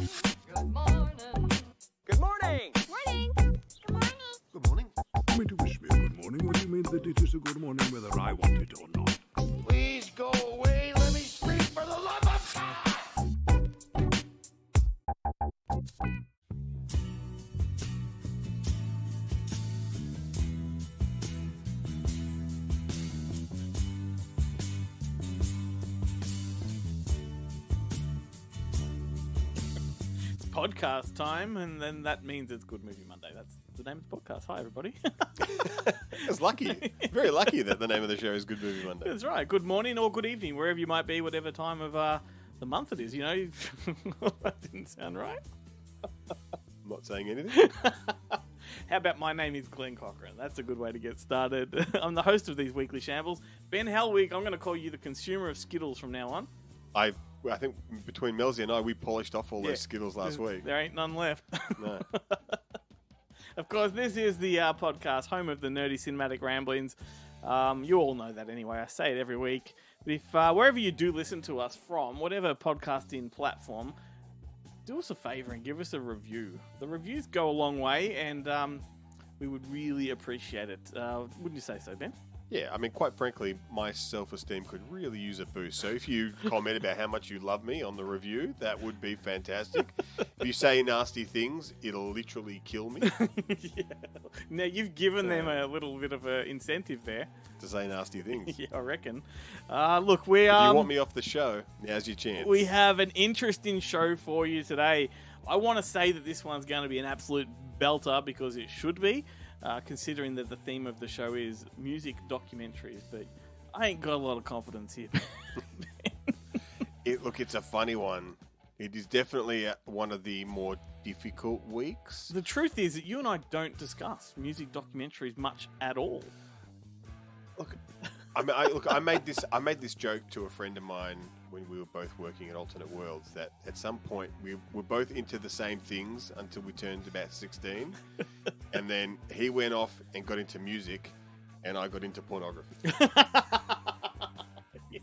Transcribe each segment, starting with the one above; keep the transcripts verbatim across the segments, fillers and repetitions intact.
Good morning. Good morning. Morning. Good morning. Good morning. You mean to wish me a good morning, or do you mean that it is a good morning whether I want it or not? Please go away. Let me sleep for the love of God. It's podcast time, and then that means it's Good Movie Monday. That's the name of the podcast. Hi, everybody. It's lucky. Very lucky that the name of the show is Good Movie Monday. That's right. Good morning or good evening, wherever you might be, whatever time of uh, the month it is. You know, that didn't sound right. I'm not saying anything. How about my name is Glenn Cochran? That's a good way to get started. I'm the host of these weekly shambles. Ben Helwig, I'm going to call you the consumer of Skittles from now on. I I think between Melzy and I, we polished off all Yeah. those Skittles last week. There ain't none left. No. Of course, this is the uh, podcast, home of the nerdy cinematic ramblings. Um, you all know that anyway. I say it every week. But if uh, wherever you do listen to us from, whatever podcasting platform, do us a favour and give us a review. The reviews go a long way, and um, we would really appreciate it. Uh, wouldn't you say so, Ben? Yeah, I mean, quite frankly, my self-esteem could really use a boost. So if you comment about how much you love me on the review, that would be fantastic. If you say nasty things, it'll literally kill me Yeah. Now, you've given them a little bit of an incentive there. to say nasty things. Yeah, I reckon. Uh, look, we If are... you want me off the show, now's your chance. We have an interesting show for you today. I want to say that this one's going to be an absolute belter because it should be, uh, considering that the theme of the show is music documentaries. But I ain't got a lot of confidence here. It, look, it's a funny one. It is definitely uh, one of the more difficult weeks. The truth is that you and I don't discuss music documentaries much at all. Look, I mean, I, look, I made this. I made this joke to a friend of mine when we were both working at Alternate Worlds. That at some point we were both into the same things until we turned about sixteen, and then he went off and got into music, and I got into pornography. Yeah.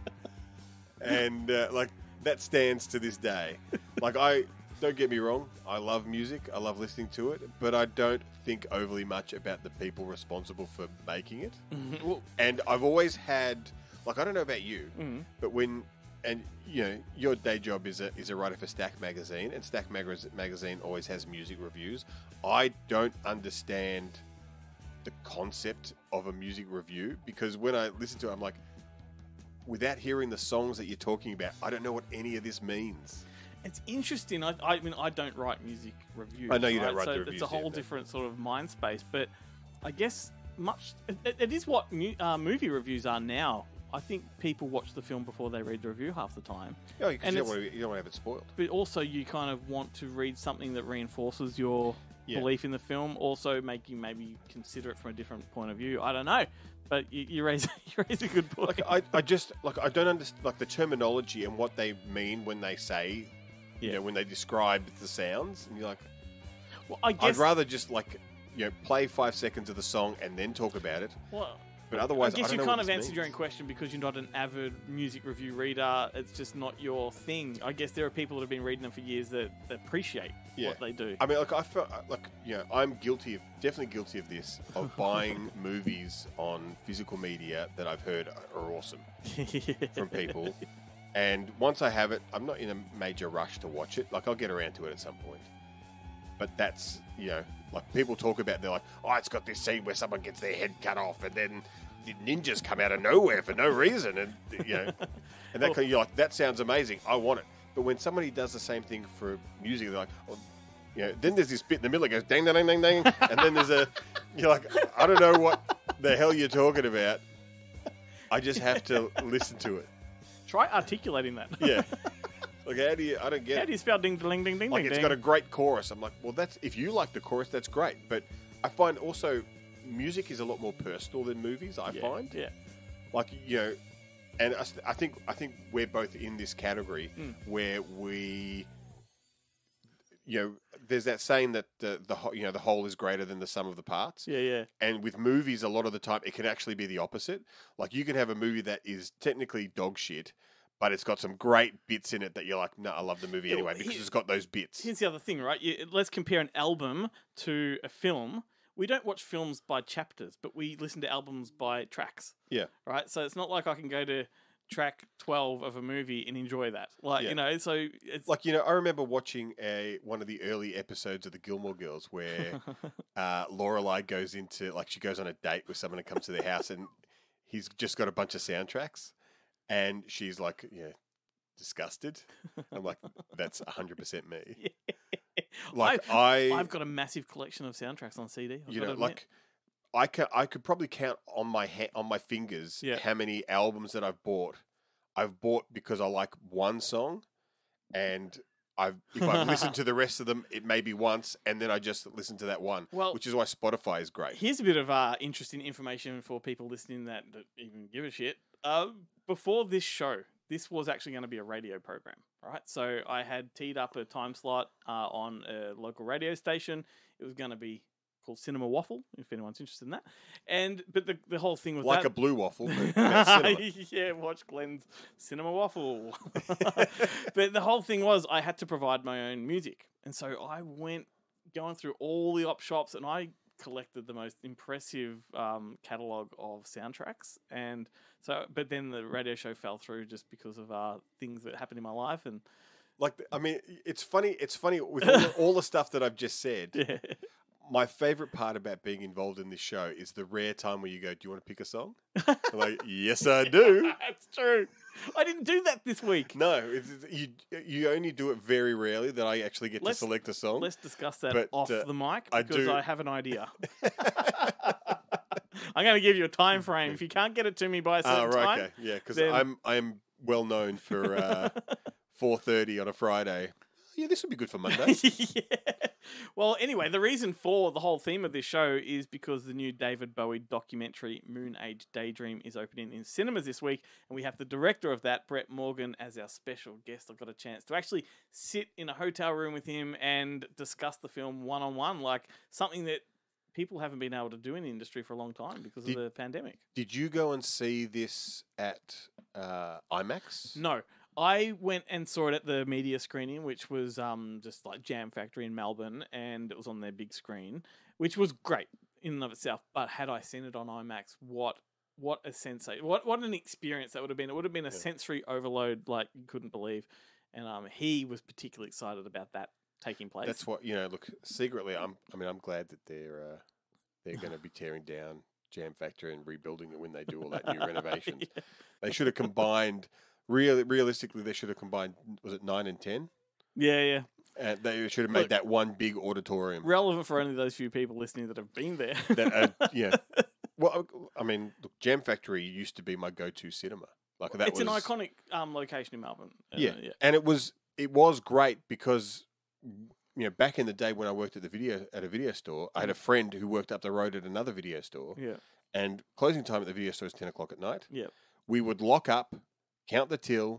And uh, like that stands to this day. Like I don't get me wrong, I love music, I love listening to it, but I don't think overly much about the people responsible for making it. Well, And I've always had, like, I don't know about you, Mhm. but when, and you know, your day job is a is a writer for Stack Magazine, and Stack Mag- Magazine always has music reviews. I don't understand the concept of a music review because when I listen to it, I'm like, without hearing the songs that you're talking about, I don't know what any of this means. it's interesting. I, I mean, I don't write music reviews. I know you don't right? write so the it's reviews, a whole yeah, but- different sort of mind space. But I guess much it, it is what mu- uh, movie reviews are now. I think people watch the film before they read the review half the time. Oh, because And you, don't it's- want to, you don't want to have it spoiled. But also, you kind of want to read something that reinforces your Yeah. belief in the film. Also, make you maybe consider it from a different point of view. I don't know, but you, you raise you raise a good point. Like I, I just like I don't understand like the terminology and what they mean when they say, you Yeah. know, when they describe the sounds, and you're like, well, I guess. I'd rather just like, you know, play five seconds of the song and then talk about it. well, But otherwise, I guess don't you know kind what of this answered your own means. question because you're not an avid music review reader. It's just not your thing. I guess there are people that have been reading them for years that, that appreciate Yeah. what they do. I mean, like I felt like you know I'm guilty of definitely guilty of this of buying movies on physical media that I've heard are awesome from people, and once I have it, I'm not in a major rush to watch it. Like I'll get around to it at some point, but that's you know like people talk about they're like, oh, it's got this scene where someone gets their head cut off, and then the ninjas come out of nowhere for no reason, and you know, and that Well- kind of, you're like, that sounds amazing. I want it. But when somebody does the same thing for music, they're like, oh, you know, then there's this bit in the middle that goes dang, dang, dang, dang, dang, and then there's a, you're like, I don't know what the hell you're talking about. I just have to listen to it. Try articulating that. Yeah. Like, how do you, I don't get How it. do you spell ding ding ding ding Like, ding? it's ding? got a great chorus. I'm like, well, that's, if you like the chorus, that's great. But I find also music is a lot more personal than movies, I yeah. find. Yeah. Like, you know, and I, I think I think we're both in this category Mm. where we, you know, there's that saying that the the whole- you know the whole is greater than the sum of the parts. Yeah, yeah. And with movies, a lot of the time, it can actually be the opposite. Like you can have a movie that is technically dog shit, but it's got some great bits in it that you're like, no, I love the movie Yeah, well, anyway because here- it's got those bits. Here's the other thing, right? You, let's compare an album to a film. We don't watch films by chapters, but we listen to albums by tracks. Yeah. Right? So it's not like I can go to track twelve of a movie and enjoy that. Like, Yeah. you know, so it's Like, you know, I remember watching a one of the early episodes of the Gilmore Girls where uh, Lorelai goes into, like, she goes on a date with someone that comes to their house and he's just got a bunch of soundtracks and she's like, yeah, disgusted. I'm like, that's one hundred percent me. Like, I, I've got a massive collection of soundtracks on C D. I've you got know, to admit. like, I could, I could probably count on my ha- on my fingers Yeah. how many albums that I've bought. I've bought because I like one song, and I've if I've listened to the rest of them, it may be once, and then I just listen to that one. Well, which is why Spotify is great. Here's a bit of uh, interesting information for people listening that, that even give a shit. Uh, before this show, this was actually going to be a radio program, right? So I had teed up a time slot uh, on a local radio station. It was going to be called Cinema Waffle, if anyone's interested in that. And but the the whole thing was Like that, a blue waffle, but about cinema. yeah, watch Glenn's Cinema Waffle. But the whole thing was I had to provide my own music. And so I went going through all the op shops and I collected the most impressive um, catalogue of soundtracks. And so, but then the radio show fell through just because of uh, things that happened in my life. And Like, I mean, it's funny. It's funny with all the, all the stuff that I've just said. yeah. My favorite part about being involved in this show is the rare time where you go, "Do you want to pick a song?" I'm like, "Yes, I do." That's true. I didn't do that this week. No, it's, it's- you you only do it very rarely that I actually get Let's- to select a song. Let's discuss that But, off uh, the mic I because do- I have an idea. I'm going to give you a time frame. If you can't get it to me by a Ah, certain right, time, okay, yeah, because then- I'm I'm well known for uh, four thirty on a Friday. Yeah, this would be good for Monday. yeah. Well, anyway, the reason for the whole theme of this show is because the new David Bowie documentary Moon Age Daydream is opening in cinemas this week, and we have the director of that, Brett Morgan, as our special guest. I've got a chance to actually sit in a hotel room with him and discuss the film one on one, like something that people haven't been able to do in the industry for a long time because Did- of the pandemic. Did you go and see this at uh, IMAX? No. I went and saw it at the media screening, which was um, just like Jam Factory in Melbourne, and it was on their big screen, which was great in and of itself. But had I seen it on IMAX, what what a sensation, what what an experience that would have been. It would have been a Yeah. sensory overload like you couldn't believe. And um, he was particularly excited about that taking place. That's what you know. Look, secretly, I'm. I mean, I'm glad that they're uh, they're going to be tearing down Jam Factory and rebuilding it when they do all that new renovation. Yeah. They should have combined. Real, realistically, they should have combined. Was it nine and ten? Yeah, yeah. And they should have made Look, that one big auditorium. Relevant for only those few people listening that have been there. that, uh, yeah. Well, I mean, look, Jam Factory used to be my go-to cinema. Like that it's was an iconic um, location in Melbourne. Uh, Yeah. yeah. and it was it was great because you know back in the day when I worked at the video at a video store, I had a friend who worked up the road at another video store, Yeah. and closing time at the video store is ten o'clock at night. Yeah. We would lock up, count the till,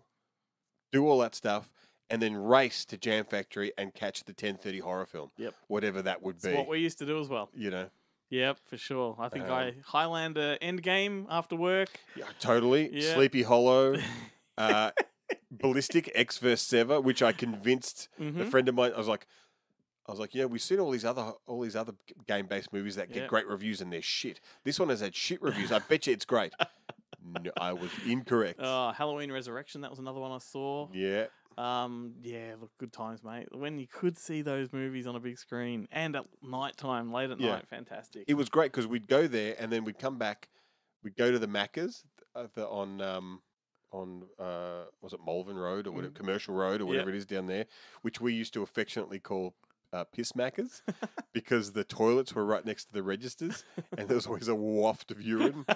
do all that stuff, and then race to Jam Factory and catch the ten thirty horror film. Yep. Whatever that would It's be. what we used to do as well. You know. Yep, for sure. I think I Um, Highlander Endgame after work. Yeah, totally. Yeah. Sleepy Hollow. Uh, Ballistic X versus Sever, which I convinced a Mhm. friend of mine. I was like, I was like, yeah, we've seen all these other all these other game based movies that get Yeah. great reviews and they're shit. This one has had shit reviews. I bet you it's great. No, I was incorrect. Oh, Halloween Resurrection. That was another one I saw. yeah, Um, yeah, look, good times, mate. When you could see those movies on a big screen and at night time, late at Yeah. night, fantastic. it was great because we'd go there and then we'd come back. We'd go to the Macca's uh, the, on um, on uh, was it Malvern Road or whatever, Mm. Commercial Road or whatever it is down there, which we used to affectionately call uh, piss Macca's because the toilets were right next to the registers and there was always a waft of urine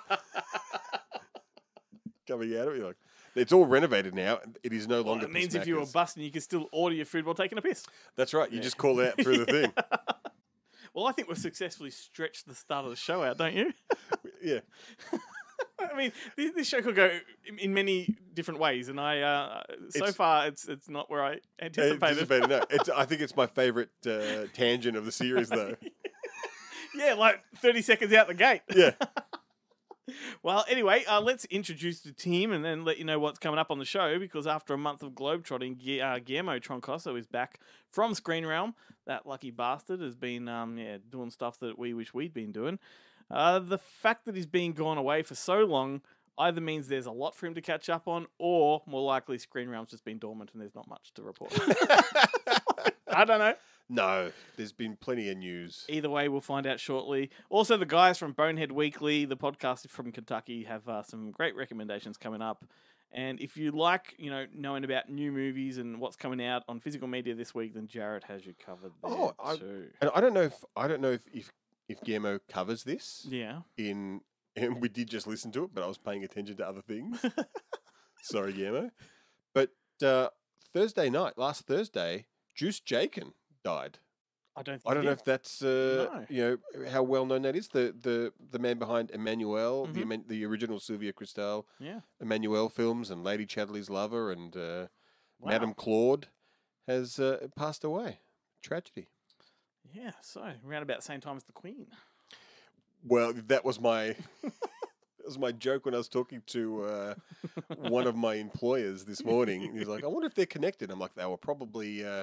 coming out of it. Like, it's all renovated now. It is no Well, longer. it means Piss if you were Macca's. busting, you could still order your food while taking a piss. That's right. You Yeah. just call it out through the thing. Well, I think we've successfully stretched the start of the show out, don't you? Yeah. I mean, this, this show could go in, in many different ways, and I uh, so It's- far it's it's not where I anticipated. Anticipated, no. It's, I think it's my favourite uh, tangent of the series, though. Yeah, like thirty seconds out the gate. Yeah. Well, anyway, uh, let's introduce the team and then let you know what's coming up on the show, because after a month of globetrotting, Gu- uh, Guillermo Troncoso is back from Screen Realm. That lucky bastard has been um, yeah, doing stuff that we wish we'd been doing. Uh, the fact that he's been gone away for so long either means there's a lot for him to catch up on, or more likely Screen Realm's just been dormant and there's not much to report. I don't know. No, there's been plenty of news. Either way, we'll find out shortly. Also, the guys from Bonehead Weekly, the podcast from Kentucky, have uh, some great recommendations coming up. And if you like, you know, knowing about new movies and what's coming out on physical media this week, then Jared has you covered there Oh, I, too. and I don't know if I don't know if, if if Guillermo covers this. Yeah. In and we did just listen to it, but I was paying attention to other things. Sorry, Guillermo. But uh, Thursday night, last Thursday, Juice Jakin died. I don't. Think I don't he know did. if that's uh, No. you know how well known that is. The the the man behind Emmanuel, the Mhm. Eman- the original Sylvia Kristel Yeah. Emmanuel films, and Lady Chatterley's Lover, and uh, Wow. Madame Claude has uh, passed away. Tragedy. Yeah. So around about the same time as the Queen. Well, that was my that was my joke when I was talking to uh, one of my employers this morning. He was like, "I wonder if they're connected." I'm like, "They were probably." Uh,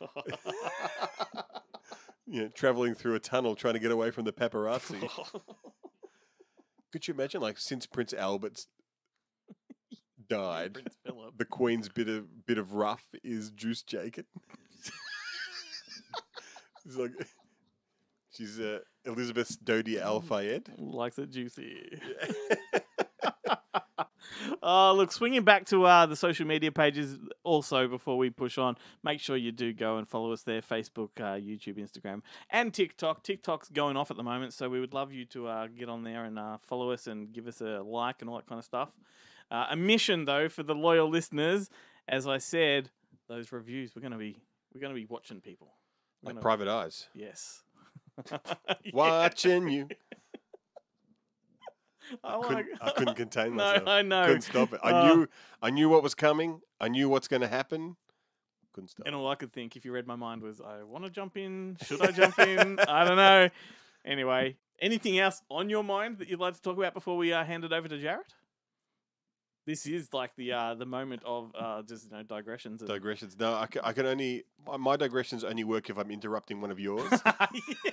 You know, traveling through a tunnel trying to get away from the paparazzi. Could you imagine, like, since Prince Albert's died, Prince Philip. the Queen's bit of bit of rough is Juice Jakin? It's like she's uh, Elizabeth Dodi Al Fayed. Likes it juicy. Uh, look, swinging back to uh, the social media pages also before we push on, make sure you do go and follow us there, Facebook, uh, YouTube, Instagram, and TikTok. TikTok's going off at the moment, so we would love you to uh, get on there and uh, follow us and give us a like and all that kind of stuff. Uh, a mission, though, for the loyal listeners, as I said, those reviews, we're going to be we're going to be watching people. We're Like gonna- private eyes. Yes. Watching you. I Couldn't, like- I couldn't contain No, myself. I know. Couldn't stop it. I Uh, knew I knew what was coming. I knew what's going to happen. Couldn't stop. And all I could think, if you read my mind, was, I want to jump in. Should I jump in? I don't know. Anyway, anything else on your mind that you'd like to talk about before we uh, hand it over to Jared? This is like the uh, the moment of uh, just you know digressions. And... Digressions. No, I can, I can only my- my digressions only work if I'm interrupting one of yours. Yeah.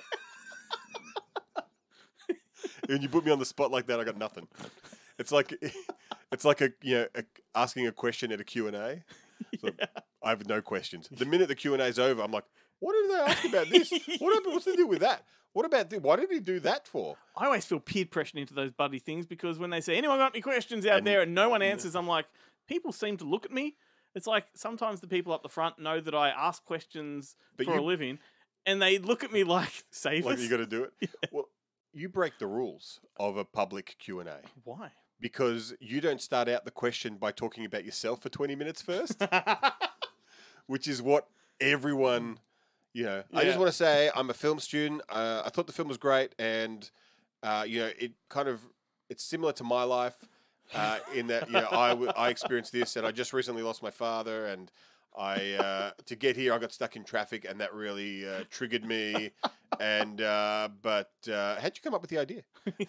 When you put me on the spot like that, I got nothing. It's like it's like a you know a, asking a question at a Q and A. So I have no questions. The minute the Q and A is over, I'm like, what did they ask about this? What happened? What's the deal with that? What about this? Why did he do that for? I always feel peer pressured into those buddy things because when they say, anyone got any questions out And- there, and no one answers, I'm like, people seem to look at me. It's like sometimes the people up the front know that I ask questions But for a you- living, and they look at me like, save Like us. you got to do it. Well, you break the rules of a public Q and A. Why? Because you don't start out the question by talking about yourself for twenty minutes first, which is what everyone, you know. I Yeah. just want to say I'm a film student. Uh, I thought the film was great, and uh, you know, it kind of it's similar to my life uh, in that you know I, w- I experienced this, and I just recently lost my father, and I uh, to get here I got stuck in traffic, and that really uh, triggered me. And uh, but uh, how'd you come up with the idea?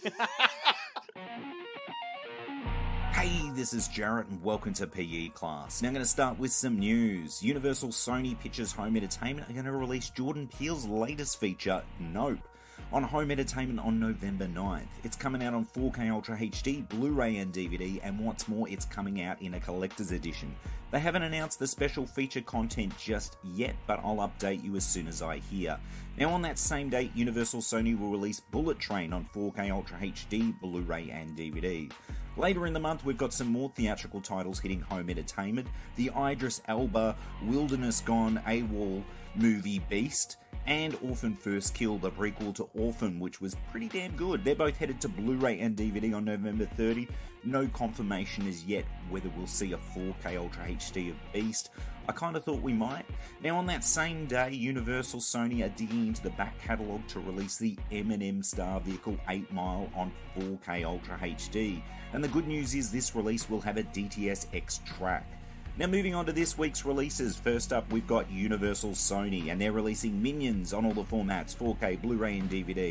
Hey, this is Jarrett and welcome to P E class. Now I'm going to start with some news. Universal Sony Pictures Home Entertainment are going to release Jordan Peele's latest feature, Nope, on Home Entertainment on November ninth. It's coming out on four K Ultra H D, Blu-ray and D V D, and what's more, it's coming out in a collector's edition. They haven't announced the special feature content just yet, but I'll update you as soon as I hear. Now on that same date, Universal Sony will release Bullet Train on four K Ultra H D, Blu-ray and D V D. Later in the month, we've got some more theatrical titles hitting Home Entertainment. The Idris Elba Wilderness Gone AWOL movie Beast, and Orphan First Kill, the prequel to Orphan, which was pretty damn good. They're both headed to Blu-ray and D V D on November thirtieth. No confirmation as yet whether we'll see a four K Ultra H D of Beast. I kind of thought we might. Now on that same day, Universal Sony are digging into the back catalogue to release the Eminem star vehicle eight mile on four K Ultra H D. And the good news is this release will have a D T S X track. Now moving on to this week's releases, first up we've got Universal Sony, and they're releasing Minions on all the formats, four K, Blu-ray and D V D.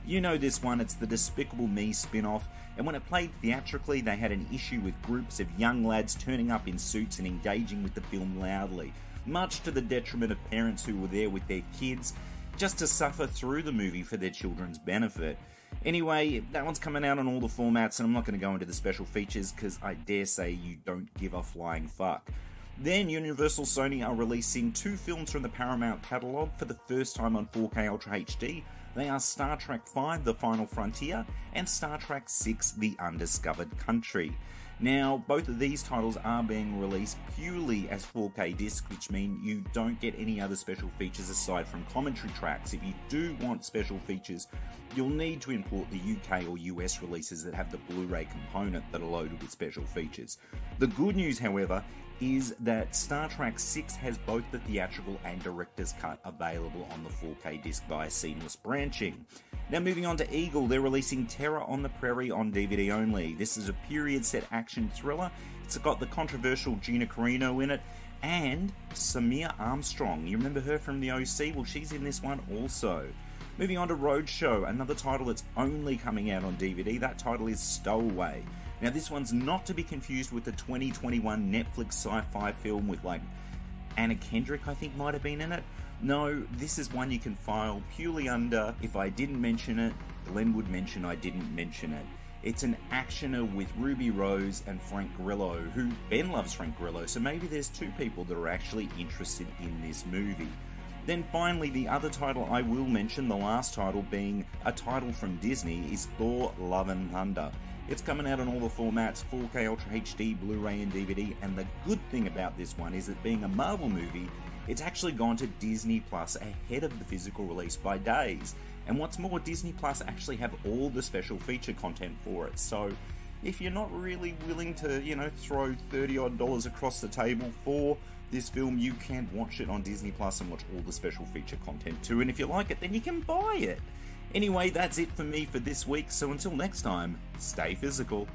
You know this one, it's the Despicable Me spin-off, and when it played theatrically, they had an issue with groups of young lads turning up in suits and engaging with the film loudly, much to the detriment of parents who were there with their kids, just to suffer through the movie for their children's benefit. Anyway, that one's coming out on all the formats, and I'm not going to go into the special features, because I dare say you don't give a flying fuck. Then Universal Sony are releasing two films from the Paramount catalogue for the first time on four K Ultra H D. They are Star Trek five, The Final Frontier, and Star Trek six, The Undiscovered Country. Now, both of these titles are being released purely as four K discs, which mean you don't get any other special features aside from commentary tracks. If you do want special features, you'll need to import the U K or U S releases that have the Blu-ray component that are loaded with special features. The good news, however, is that Star Trek six has both the theatrical and director's cut available on the four K disc via seamless branching. Now moving on to Eagle, they're releasing Terror on the Prairie on D V D only. This is a period set action thriller. It's got the controversial Gina Carano in it and Samir Armstrong. You remember her from the O C? Well, she's in this one also. Moving on to Roadshow, another title that's only coming out on D V D. That title is Stowaway. Now this one's not to be confused with the twenty twenty-one Netflix sci-fi film with like Anna Kendrick, I think might have been in it. No, this is one you can file purely under if I didn't mention it, Glenn would mention I didn't mention it. It's an actioner with Ruby Rose and Frank Grillo, who Ben loves Frank Grillo, so maybe there's two people that are actually interested in this movie. Then finally, the other title I will mention, the last title being a title from Disney, is Thor Love and Thunder. It's coming out on all the formats, four K Ultra H D, Blu-ray and D V D, and the good thing about this one is that being a Marvel movie, it's actually gone to Disney Plus ahead of the physical release by days. And what's more, Disney Plus actually have all the special feature content for it. So if you're not really willing to, you know, throw thirty odd dollars across the table for this film, you can watch it on Disney Plus and watch all the special feature content too. And if you like it, then you can buy it. Anyway, that's it for me for this week. So until next time, stay physical.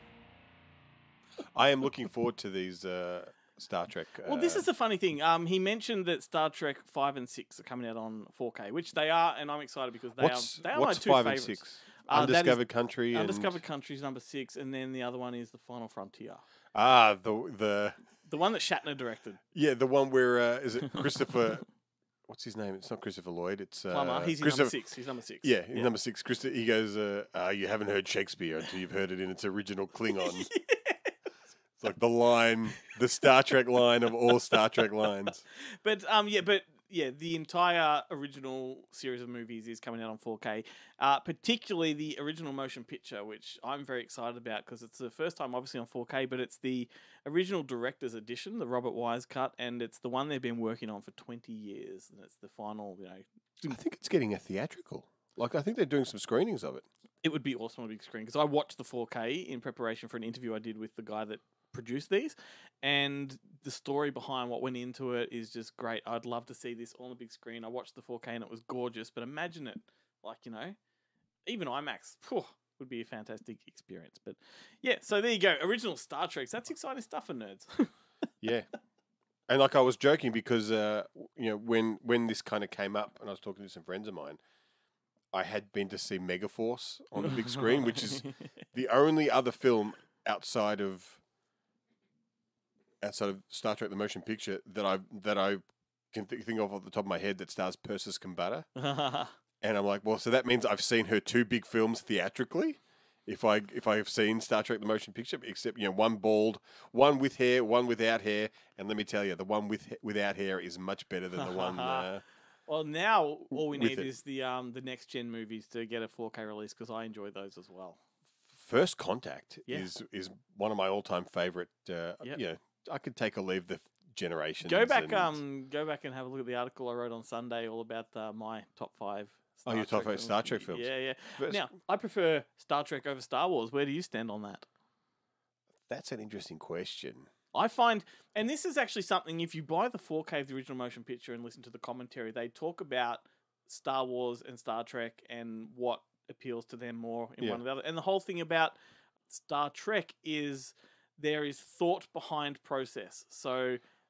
I am looking forward to these uh, Star Trek. Uh, Well, this is the funny thing. Um, he mentioned that Star Trek five and six are coming out on four K, which they are, and I'm excited because they what's, are. They are what's my two five favorites. and six? Uh, that is- Undiscovered Country. Undiscovered and... Country is number six, and then the other one is The Final Frontier, Ah, the the the one that Shatner directed. yeah, the one where uh, is it Christopher? What's his name? It's not Christopher Lloyd. It's uh, Plummer. He's in number Christopher- six. He's number six. Yeah, in number six, Christo- he goes, uh, uh, you haven't heard Shakespeare until you've heard it in its original Klingon. It's like the line, the Star Trek line of all Star Trek lines. But um, yeah, but yeah, the entire original series of movies is coming out on four K. Uh, particularly the original motion picture, which I'm very excited about because it's the first time, obviously, on four K. But it's the original director's edition, the Robert Wise cut, and it's the one they've been working on for twenty years, and it's the final. You know, I think it's getting a theatrical. Like, I think they're doing some screenings of it. it would be awesome on a big screen because I watched the four K in preparation for an interview I did with the guy that produced these, and the story behind what went into it is just great. I'd love to see this on the big screen. I watched the four K and it was gorgeous, but imagine it, like, you know, even IMAX phew, would be a fantastic experience. But yeah, so there you go. Original Star Treks. That's exciting stuff for nerds. Yeah. And like I was joking because, uh, you know, when, when this kind of came up and I was talking to some friends of mine, I had been to see Megaforce on the big screen, which is the only other film outside of outside of Star Trek: The Motion Picture that I that I can th- think of off the top of my head that stars Persis Kambata. And I'm like, well, so that means I've seen her two big films theatrically. If I if I've seen Star Trek: The Motion Picture, except you know one bald, one with hair, one without hair, and let me tell you, the one with without hair is much better than the one. Uh, Well, now all we with need it. is the um the next gen movies to get a four K release because I enjoy those as well. First Contact Yeah. is is one of my all time favorite. Uh, Yep. You know, I could take or leave the generations. Go back, and- um, go back and have a look at the article I wrote on Sunday, all about uh, my top five. Oh, your top five Star Trek films. Yeah, yeah. First- Now, I prefer Star Trek over Star Wars. Where do you stand on that? That's an interesting question. I find, and this is actually something, if you buy the four K of the original motion picture and listen to the commentary, they talk about Star Wars and Star Trek and what appeals to them more in Yeah. one or the other. And the whole thing about Star Trek is there is thought behind process. So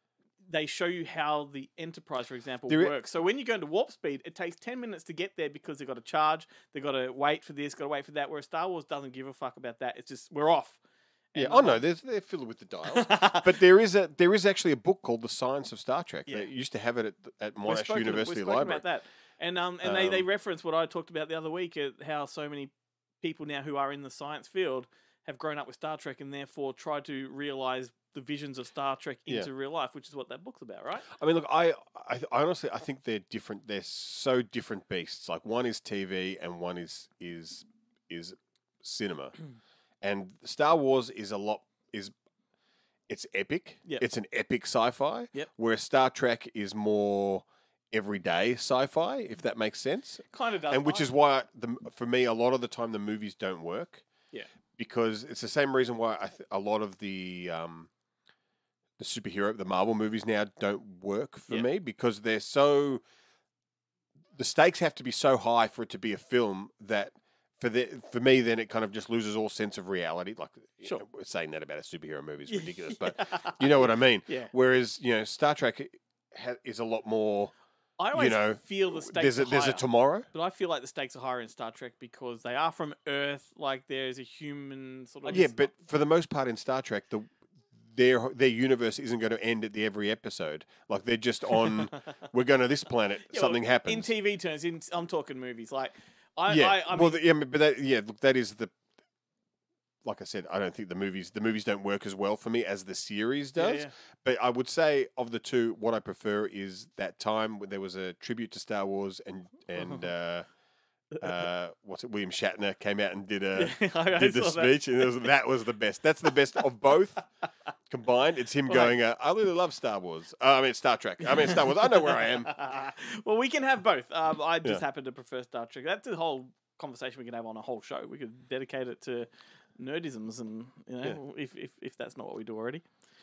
they show you how the Enterprise, for example, There i- works. So when you go into warp speed, it takes ten minutes to get there because they've got to charge, they've got to wait for this, got to wait for that. Whereas Star Wars doesn't give a fuck about that. It's just we're off. Yeah, And oh the no, whole- there's, they're filled with the dials. But there is a there is actually a book called The Science of Star Trek. Yeah. They used to have it at, at We've Monash spoken- University we've spoken Library. about that. And um and they, they Um, reference what I talked about the other week, uh, how so many people now who are in the science field have grown up with Star Trek and therefore tried to realize the visions of Star Trek Yeah. into real life, which is what that book's about, right? I mean, look, I, I I honestly I think they're different. They're so different beasts. Like one is T V and one is is is cinema. And Star Wars is a lot is it's epic. Yep. It's an epic sci-fi. Yep. Whereas Star Trek is more everyday sci-fi, if that makes sense. Kind of does. And which mine. is why the, for me, a lot of the time the movies don't work. Yeah. Because it's the same reason why I th- a lot of the um, the superhero, the Marvel movies now don't work for Yeah. me because they're so. The stakes have to be so high for it to be a film that for the for me then it kind of just loses all sense of reality. Like you Sure. know, we're saying that about a superhero movie is ridiculous, but you know what I mean. Yeah. Whereas you know Star Trek ha- is a lot more. I always know, feel the stakes There's a, are there's a higher. tomorrow. But I feel like the stakes are higher in Star Trek because they are from Earth. Like there's a human sort of. Yeah, but for the most part in Star Trek, the their their universe isn't going to end at the every episode. Like they're just on. We're going to this planet. Yeah, something well, happens. in T V terms. In I'm talking movies. Like I, yeah, I, I well, mean, the, yeah, but that, yeah, look, that is the. Like I said, I don't think the movies the movies don't work as well for me as the series Yeah, does. yeah. But I would say of the two, what I prefer is that time when there was a tribute to Star Wars and and uh, uh, what's it? William Shatner came out and did a I did the saw that. speech, and it was, that was the best. That's the best of both combined. It's him Well, going, uh, "I really love Star Wars. Uh, I mean Star Trek. I mean Star Wars. I know where I am." Well, we can have both. Um, I just Yeah. happen to prefer Star Trek. That's a whole conversation we can have on a whole show. We could dedicate it to nerdisms, and you know, if, if if that's not what we do already.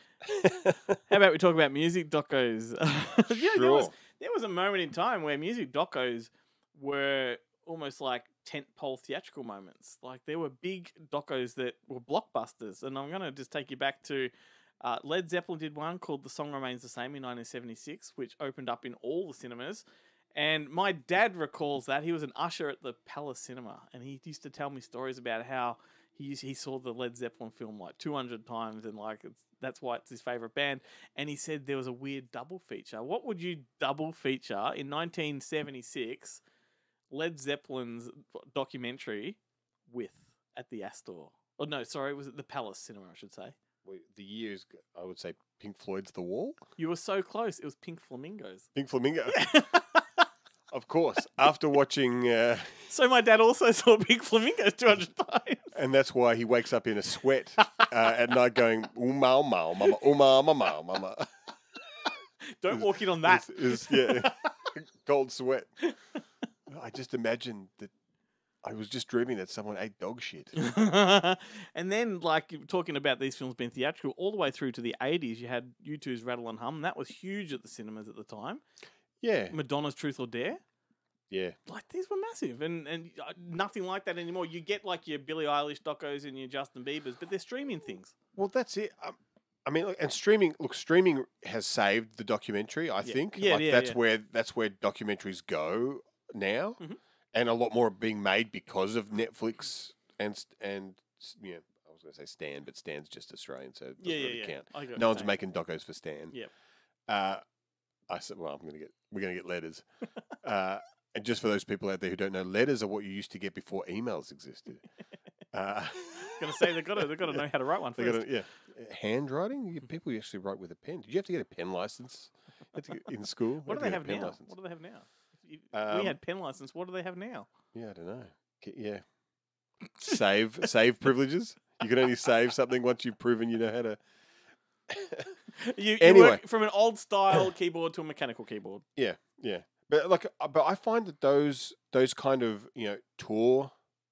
How about we talk about music docos? Yeah, there was Sure. there was a moment in time where music docos were almost like tentpole theatrical moments. Like there were big docos that were blockbusters, and I'm going to just take you back to uh, Led Zeppelin did one called "The Song Remains the Same" in nineteen seventy-six, which opened up in all the cinemas. And my dad recalls that he was an usher at the Palace Cinema, and he used to tell me stories about how he used, he saw the Led Zeppelin film like two hundred times, and like it's, that's why it's his favorite band. And he said there was a weird double feature. What would you double feature in nineteen seventy-six? Led Zeppelin's documentary with at the Astor. Oh no, sorry, was it the Palace Cinema? I should say. Wait, the years, I would say, Pink Floyd's The Wall. You were so close. It was Pink Flamingos. Pink Flamingo. Of course. After watching, uh, So my dad also saw Pink Flamingos two hundred times. and that's why he wakes up in a sweat uh, at night, going "Ooh mau mau, mama, ooh mau mau mau, mama." Don't walk in on that. Is yeah, cold sweat. I just imagined that I was just dreaming that someone ate dog shit. And then, like, talking about these films being theatrical, all the way through to the eighties, you had U two's Rattle and Hum. That was huge at the cinemas at the time. Yeah, Madonna's Truth or Dare. yeah. Like, these were massive. And, and uh, nothing like that anymore. You get, like, your Billie Eilish docos and your Justin Biebers, but they're streaming things. Well, that's it. Um, I mean, look, and streaming. Look, streaming has saved the documentary. I Yeah. think. Yeah, like, yeah, that's yeah. where that's where documentaries go now, Mhm. and a lot more are being made because of Netflix and st- and s- you know, I was going to say Stan, but Stan's just Australian, so it doesn't Yeah, yeah, really yeah. count. I get what No you're one's saying. making docos for Stan. Yep. Uh, I said, well, I'm going to get we're going to get letters. uh, and just for those people out there who don't know, letters are what you used to get before emails existed. Uh, Gonna say they've got to, they've got to know how to write one They first. got yeah, handwriting. You- People actually write with a pen. Did you have to get a pen license at the- in school? What You do had they to get a have now? pen license. What do they have now? If you- Um, we had pen license. What do they have now? Yeah, I don't know. K- Yeah, save save privileges. You can only save something once you've proven you know how to. You, you Anyway. work from an old style keyboard to a mechanical keyboard. Yeah, yeah. But like, uh, but I find that those those kind of you know tour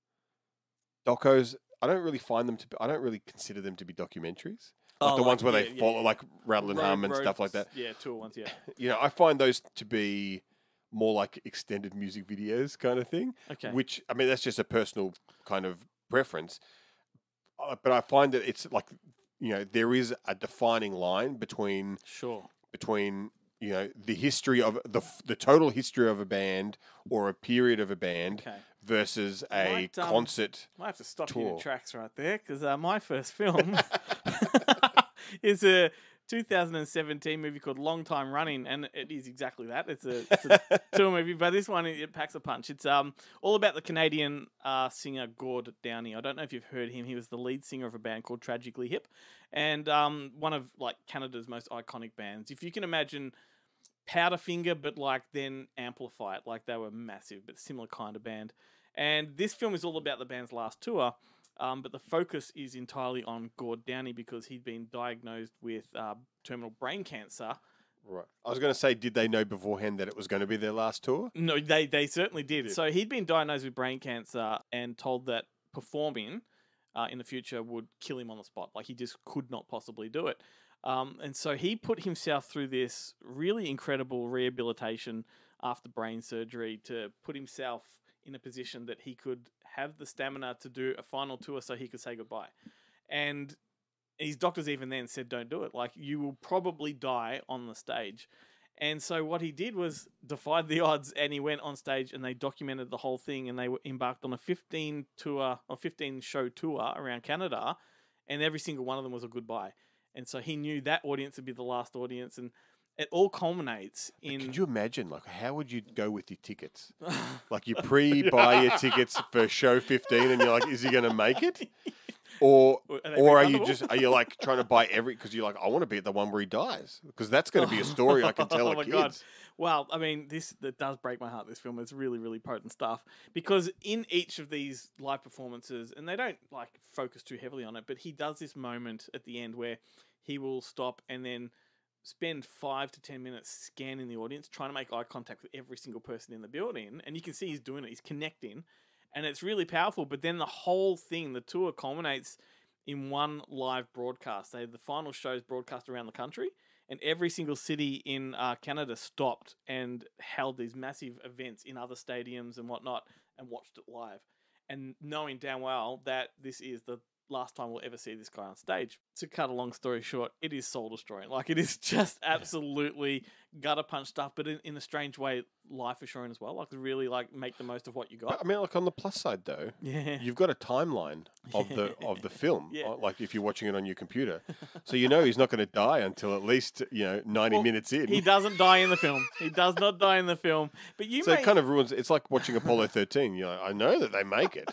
docos, I don't really find them to. Be, I don't really consider them to be documentaries. Like Oh, the like, ones where yeah, they yeah, follow, yeah. like Rattle and Road- Hum and road- stuff like that. Yeah, tour ones. Yeah. You know, I find those to be more like extended music videos kind of thing. Okay. Which I mean, that's just a personal kind of preference. Uh, but I find that it's like you know there is a defining line between Sure. between you know the history of the the total history of a band or a period of a band Okay. versus a Might, um, concert. I have to stop you in tour. your tracks right there because uh, my first film is a two thousand seventeen movie called Long Time Running, and it is exactly that. It's a, it's a tour movie, but this one it, it packs a punch. It's um all about the Canadian uh, singer Gord Downie. I don't know if you've heard him. He was the lead singer of a band called Tragically Hip, and um one of like Canada's most iconic bands. If you can imagine Powderfinger, but like then amplify it, like they were massive, but similar kind of band. And this film is all about the band's last tour. Um, but the focus is entirely on Gord Downie because he'd been diagnosed with uh, terminal brain cancer. Right. I was going to say, did they know beforehand that it was going to be their last tour? No, they they certainly did. Did. So he'd been diagnosed with brain cancer and told that performing uh, in the future would kill him on the spot. Like he just could not possibly do it. Um, and so he put himself through this really incredible rehabilitation after brain surgery to put himself in a position that he could have the stamina to do a final tour so he could say goodbye. And his doctors even then said, don't do it. Like, you will probably die on the stage. And so what he did was defied the odds, and he went on stage and they documented the whole thing, and they were embarked on a fifteen tour or fifteen show tour around Canada, and every single one of them was a goodbye. And so he knew that audience would be the last audience, and it all culminates in... Could you imagine, like, how would you go with your tickets? Like, you pre-buy your tickets for show fifteen, and you're like, is he going to make it? Or, Are they or are you refundable? just, are you like trying to buy every, because you're like, I want to be at the one where he dies. Because that's going to be a story I can tell oh the my kids. God. Well, I mean, this that does break my heart, this film. It's really, really potent stuff. Because in each of these live performances, and they don't like focus too heavily on it, but he does this moment at the end where he will stop and then spend five to ten minutes scanning the audience, trying to make eye contact with every single person in the building. And you can see he's doing it. He's connecting. And it's really powerful. But then the whole thing, the tour culminates in one live broadcast. They, the final shows broadcast around the country. And every single city in uh, Canada stopped and held these massive events in other stadiums and whatnot and watched it live. And knowing damn well that this is the last time we'll ever see this guy on stage. To cut a long story short, it is soul destroying. Like, it is just absolutely gutter punch stuff, but in, in a strange way, life assuring as well. Like, really, like, make the most of what you But, got. I mean, like, on the plus side, though, Yeah. you've got a timeline of the of the film, Yeah. uh, like if you're watching it on your computer. So you know he's not going to die until at least, you know, ninety Well, minutes in. He doesn't die in the film. He does not die in the film. But you so may... it kind of ruins, it's like watching Apollo thirteen. You're like, I know that they make it.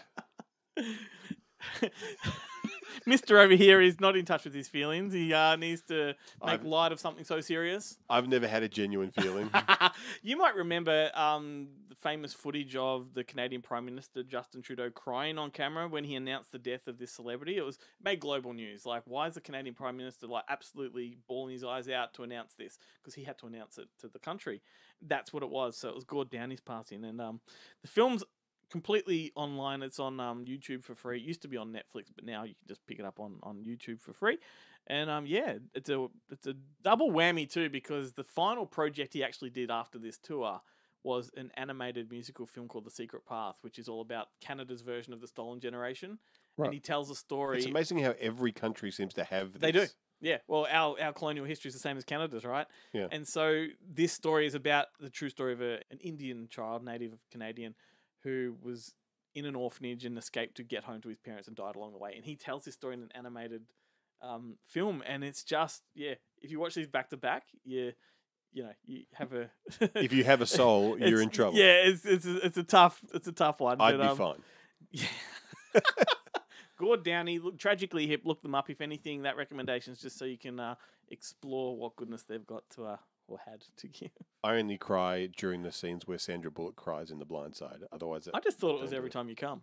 Mister over here is not in touch with his feelings. He uh, needs to make I've- light of something so serious. I've never had a genuine feeling. You might remember um, the famous footage of the Canadian Prime Minister Justin Trudeau crying on camera when he announced the death of this celebrity. It was made global news. Like, why is the Canadian Prime Minister like absolutely bawling his eyes out to announce this? Because he had to announce it to the country. That's what it was. So it was Gord Downie's passing, and um, the film's completely online. It's on um, YouTube for free. It used to be on Netflix, but now you can just pick it up on, on YouTube for free. And um, yeah, it's a it's a double whammy too, because the final project he actually did after this tour was an animated musical film called The Secret Path, which is all about Canada's version of The Stolen Generation. Right. And he tells a story. It's amazing how every country seems to have this. They do. Yeah, well, our, our colonial history is the same as Canada's, right? Yeah. And so this story is about the true story of a, an Indian child, native Canadian, who was in an orphanage and escaped to get home to his parents and died along the way. And he tells this story in an animated um, film, and it's just, yeah, if you watch these back to back, you you know, you have a... If you have a soul, you're It's- in trouble. Yeah, it's it's a, it's a tough it's a tough one. I'd but, be um, fine. Yeah. Gord Downie, look, Tragically Hip, look them up. If anything, that recommendation is just so you can uh, explore what goodness they've got to uh, or had to give. I only cry during the scenes where Sandra Bullock cries in The Blind Side. Otherwise, I just thought it was Don't do every it. time you come.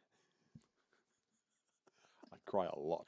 I cry a lot.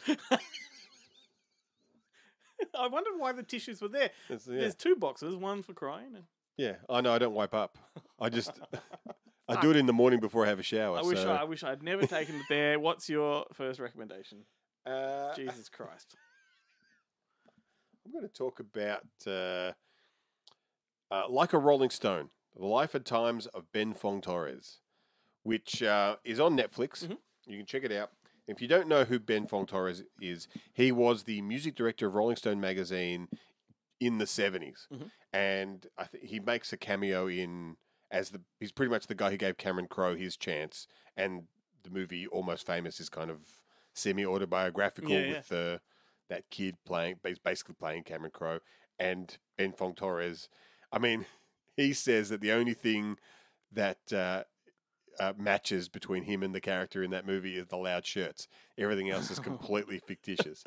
I wondered why the tissues were there. It's- yeah. There's two boxes, one for crying. And Yeah, I know. I don't wipe up. I just I do it in the morning before I have a shower. I wish so, I, I wish I'd never taken it there. What's your first recommendation? uh, Jesus Christ. I'm going to talk about uh, uh, Like a Rolling Stone: The Life and Times of Ben Fong Torres, which uh, is on Netflix. Mhm. You can check it out. If you don't know who Ben Fong Torres is, he was the music director of Rolling Stone magazine in the seventies, Mhm. and I think he makes a cameo in as the he's pretty much the guy who gave Cameron Crowe his chance, and the movie Almost Famous is kind of semi autobiographical Yeah, yeah. with the that kid playing, he's basically playing Cameron Crowe, and Ben Fong Torres. I mean, he says that the only thing that uh, uh, matches between him and the character in that movie is the loud shirts. Everything else is completely fictitious.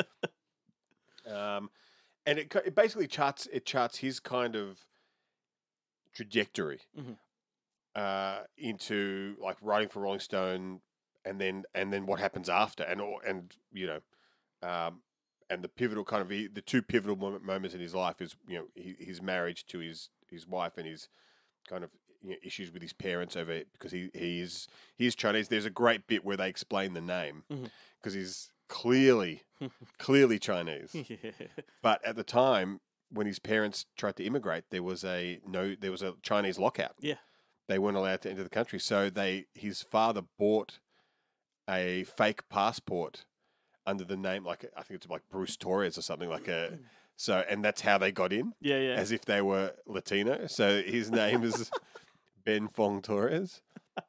Um, and it, it basically charts it charts his kind of trajectory Mhm. uh, into like writing for Rolling Stone, and then and then what happens after, and or and you know, um, and the pivotal kind of the two pivotal moment, moments in his life is you know he, his marriage to his his wife and his kind of you know, issues with his parents over it because he he's he's Chinese. There's a great bit where they explain the name because Mhm. he's clearly clearly Chinese. Yeah. But at the time when his parents tried to immigrate, there was a no there was a Chinese lockout. Yeah. They weren't allowed to enter the country, so they his father bought a fake passport under the name, like I think it's like Bruce Torres or something like a. So and that's how they got in, Yeah, yeah. as if they were Latino. So his name is Ben Fong Torres.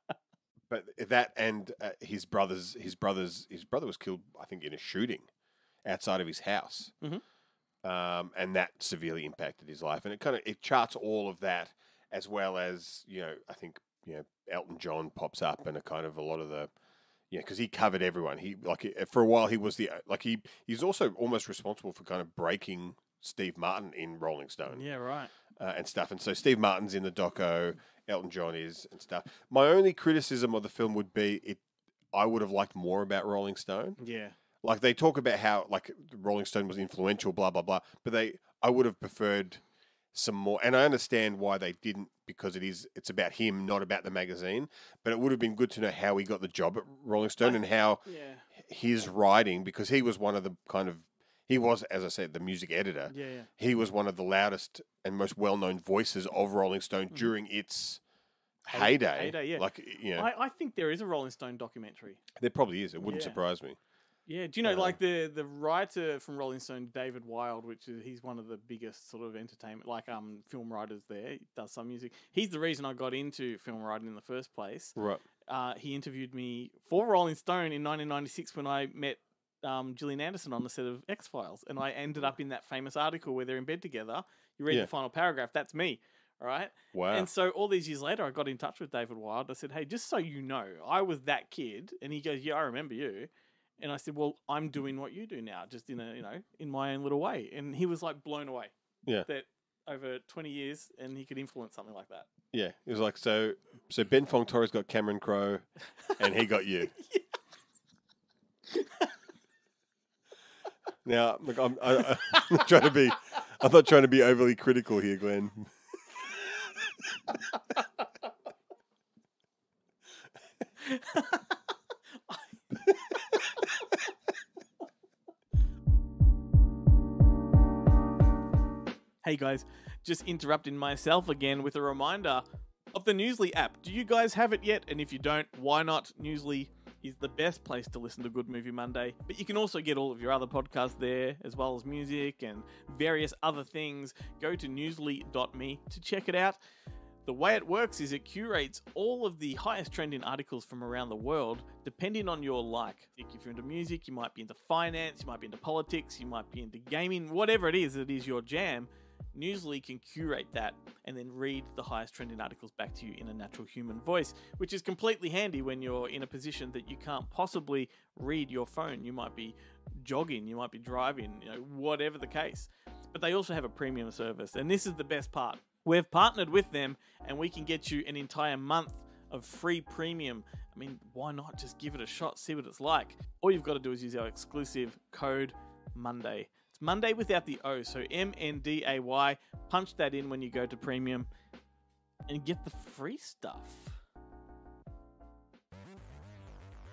But that and uh, his brothers, his brothers, his brother was killed, I think, in a shooting outside of his house, Mhm. um, and that severely impacted his life. And it kind of it charts all of that, as well as you know, I think you know, Elton John pops up and a kind of a lot of the, you know, because he covered everyone. He like for a while he was the like he he's also almost responsible for kind of breaking Steve Martin in Rolling Stone. Yeah, right. Uh, and stuff. And so Steve Martin's in the doco, Elton John is and stuff. My only criticism of the film would be it. I would have liked more about Rolling Stone. Yeah. Like they talk about how like Rolling Stone was influential, blah blah blah. But they, I would have preferred some more. And I understand why they didn't because it is it's about him, not about the magazine. But it would have been good to know how he got the job at Rolling Stone and how Yeah. his writing, because he was one of the kind of he was, as I said, the music editor. Yeah, yeah. He was one of the loudest and most well-known voices of Rolling Stone during its heyday. heyday, yeah. Like, you know, I, I think there is a Rolling Stone documentary. there probably is. It wouldn't Yeah. surprise me. Yeah, do you know Uh, like the the writer from Rolling Stone, David Wild, which is he's one of the biggest sort of entertainment like um film writers there. He does some music. He's the reason I got into film writing in the first place. Right. Uh, he interviewed me for Rolling Stone in nineteen ninety-six when I met um, Gillian Anderson on the set of X Files, and I ended up in that famous article where they're in bed together. You read Yeah. the final paragraph. That's me. All right. Wow. And so all these years later, I got in touch with David Wild. I said, "Hey, just so you know, I was that kid." And he goes, "Yeah, I remember you." And I said, "Well, I'm doing what you do now, just in a you know in my own little way." And he was like blown away. Yeah. That over twenty years, and he could influence something like that. Yeah. It was like, so so Ben Fong Torres got Cameron Crowe and he got you. Now, look, I'm, I, I'm not trying to be, I'm not trying to be overly critical here, Glenn. Hey guys, just interrupting myself again with a reminder of the Newsly app. Do you guys have it yet? And if you don't, why not? Newsly is the best place to listen to Good Movie Monday. But you can also get all of your other podcasts there, as well as music and various other things. Go to newsly dot me to check it out. The way it works is it curates all of the highest trending articles from around the world, depending on your like. If you're into music, you might be into finance, you might be into politics, you might be into gaming, whatever it is that is your jam. Newsly can curate that and then read the highest trending articles back to you in a natural human voice, which is completely handy when you're in a position that you can't possibly read your phone. You might be jogging, you might be driving, you know, whatever the case. But they also have a premium service, and this is the best part. We've partnered with them, and we can get you an entire month of free premium. I mean, why not just give it a shot, see what it's like? All you've got to do is use our exclusive code Monday. It's Monday without the O, so M N D A Y. Punch that in when you go to premium and get the free stuff.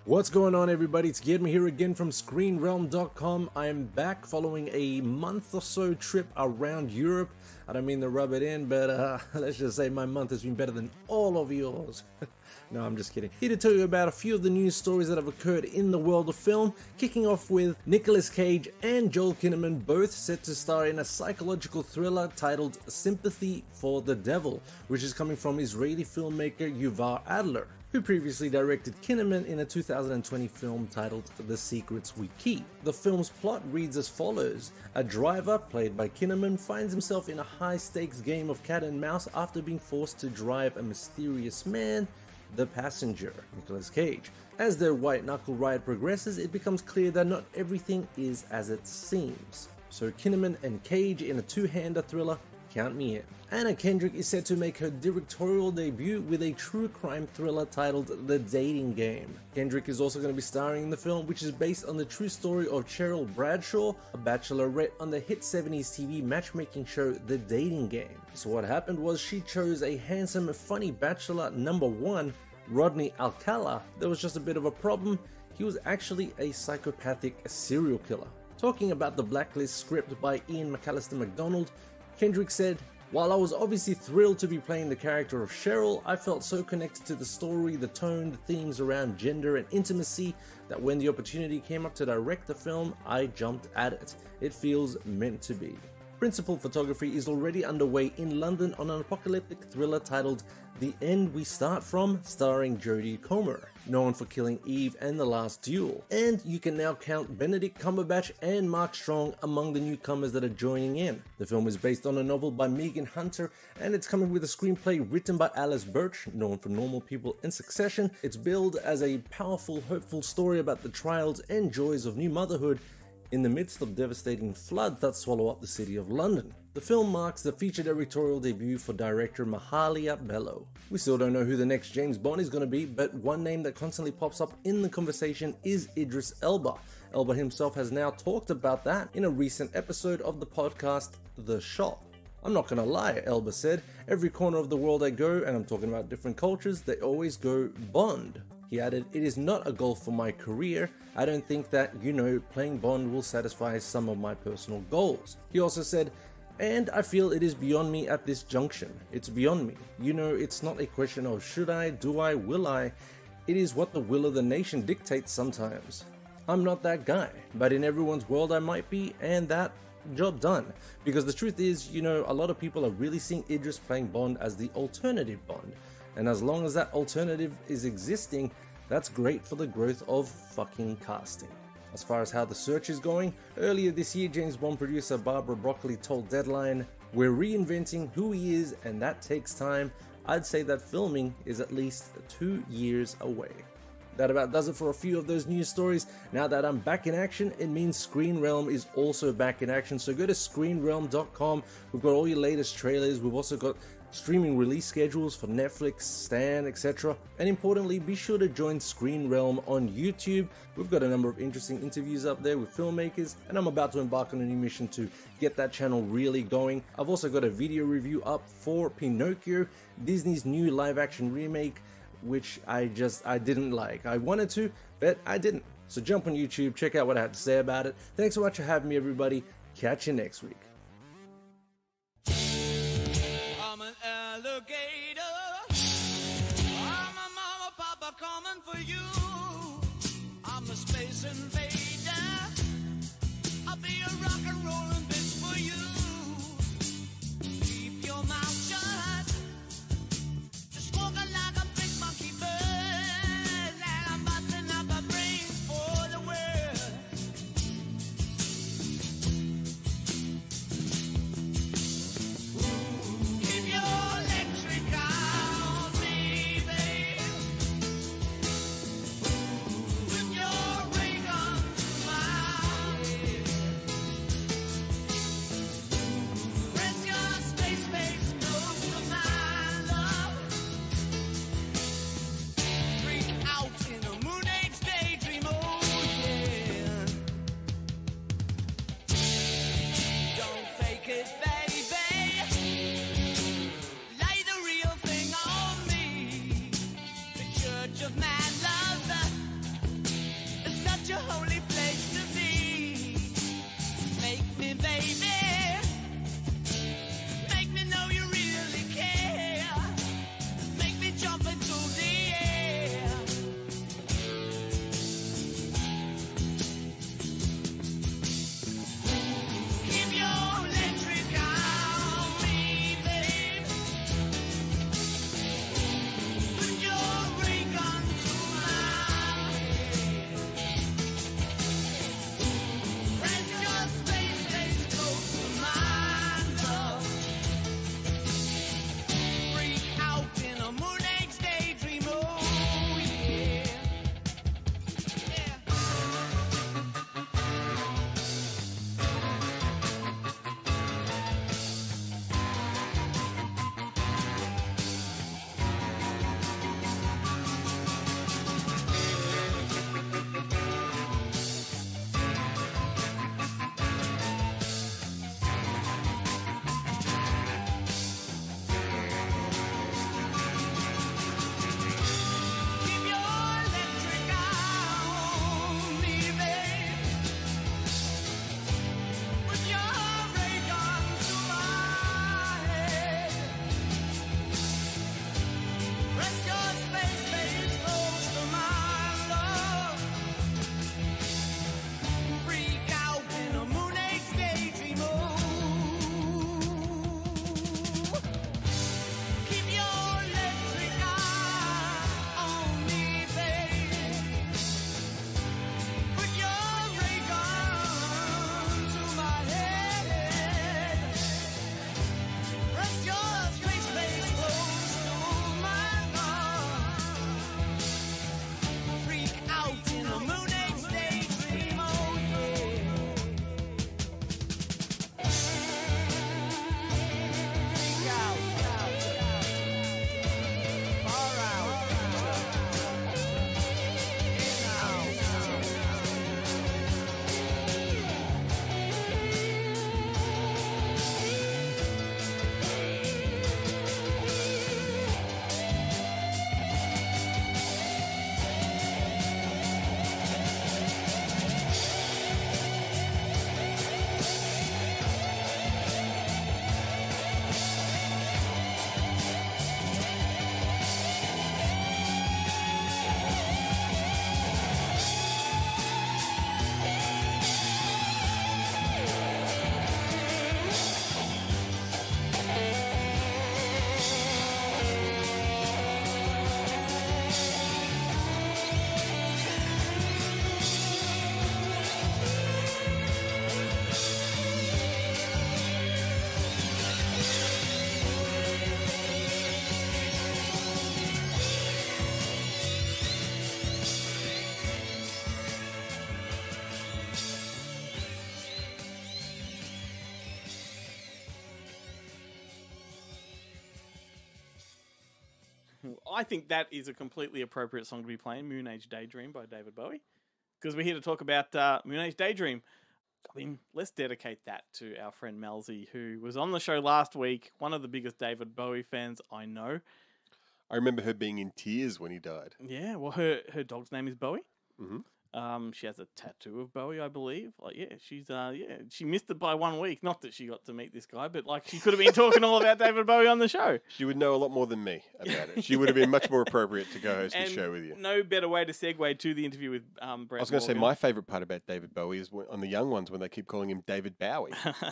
What's going on, everybody? It's Guillermo here again from Screen Realm dot com. I am back following a month or so trip around Europe. I don't mean to rub it in, but uh, let's just say my month has been better than all of yours. No, I'm just kidding. Here to tell you about a few of the news stories that have occurred in the world of film, kicking off with Nicolas Cage and Joel Kinnaman both set to star in a psychological thriller titled Sympathy for the Devil, which is coming from Israeli filmmaker Yuval Adler, who previously directed Kinnaman in a two thousand twenty film titled The Secrets We Keep. The film's plot reads as follows. A driver, played by Kinnaman, finds himself in a high-stakes game of cat and mouse after being forced to drive a mysterious man, the passenger, Nicolas Cage. As their white-knuckle ride progresses, it becomes clear that not everything is as it seems. So Kinnaman and Cage in a two-hander thriller, count me in. Anna Kendrick is set to make her directorial debut with a true crime thriller titled The Dating Game. Kendrick is also going to be starring in the film, which is based on the true story of Cheryl Bradshaw, a bachelorette on the hit seventies T V matchmaking show The Dating Game. So what happened was she chose a handsome, funny bachelor number one, Rodney Alcala. There was just a bit of a problem. He was actually a psychopathic serial killer. Talking about the Blacklist script by Ian McAllister MacDonald, Kendrick said, "While I was obviously thrilled to be playing the character of Cheryl, I felt so connected to the story, the tone, the themes around gender and intimacy that when the opportunity came up to direct the film, I jumped at it. It feels meant to be." Principal photography is already underway in London on an apocalyptic thriller titled The End We Start From, starring Jodie Comer, known for killing Eve and The Last Duel. And you can now count Benedict Cumberbatch and Mark Strong among the newcomers that are joining in. The film is based on a novel by Megan Hunter, and it's coming with a screenplay written by Alice Birch, known for Normal People and Succession. It's billed as a powerful, hopeful story about the trials and joys of new motherhood in the midst of devastating floods that swallow up the city of London. The film marks the feature directorial debut for director Mahalia Bello. We still don't know who the next James Bond is going to be, but one name that constantly pops up in the conversation is Idris Elba. Elba himself has now talked about that in a recent episode of the podcast The Shop. "I'm not gonna lie," Elba said, "every corner of the world I go, and I'm talking about different cultures, they always go Bond." He added, "It is not a goal for my career. I don't think that, you know, playing Bond will satisfy some of my personal goals." He also said, "And I feel it is beyond me at this junction. It's beyond me. You know, it's not a question of should I, do I, will I. It is what the will of the nation dictates sometimes. I'm not that guy, but in everyone's world I might be, and that, job done." Because the truth is, you know, a lot of people are really seeing Idris playing Bond as the alternative Bond. And as long as that alternative is existing, that's great for the growth of fucking casting. As far as how the search is going, earlier this year, James Bond producer Barbara Broccoli told Deadline, "We're reinventing who he is, and that takes time. I'd say that filming is at least two years away." That about does it for a few of those news stories. Now that I'm back in action, it means Screen Realm is also back in action. So go to Screen Realm dot com. We've got all your latest trailers. We've also got streaming release schedules for Netflix, Stan, et cetera. And importantly, be sure to join Screen Realm on YouTube. We've got a number of interesting interviews up there with filmmakers, and I'm about to embark on a new mission to get that channel really going. I've also got a video review up for Pinocchio, Disney's new live-action remake, which I just, I didn't like. I wanted to, but I didn't. So jump on YouTube, check out what I have to say about it. Thanks so much for having me, everybody. Catch you next week. I'm an alligator. I'm a mama, papa coming for you. I'm a space invader. I'll be a rock and rollin' bitch for you. Keep your mouth shut. Just walking like a big monkey bird. Like I'm busting up a brain for the world. Keep your electric on, baby. With your ray gun smile. Press your space face no I think that is a completely appropriate song to be playing, Moon Age Daydream by David Bowie. Because we're here to talk about uh, Moon Age Daydream. I mean, let's dedicate that to our friend Melzy, who was on the show last week, one of the biggest David Bowie fans I know. I remember her being in tears when he died. Yeah, well, her, her dog's name is Bowie. Mm-hmm. Um, she has a tattoo of Bowie, I believe. Like, yeah, she's uh, yeah, she missed it by one week. Not that she got to meet this guy, but like she could have been talking all about David Bowie on the show. She would know a lot more than me about it. She would have been much more appropriate to co-host And the show with you. no better way to segue to the interview with um, Brett I was going to say Morgan. my favourite part about David Bowie is when, on the young ones when they keep calling him David Bowie,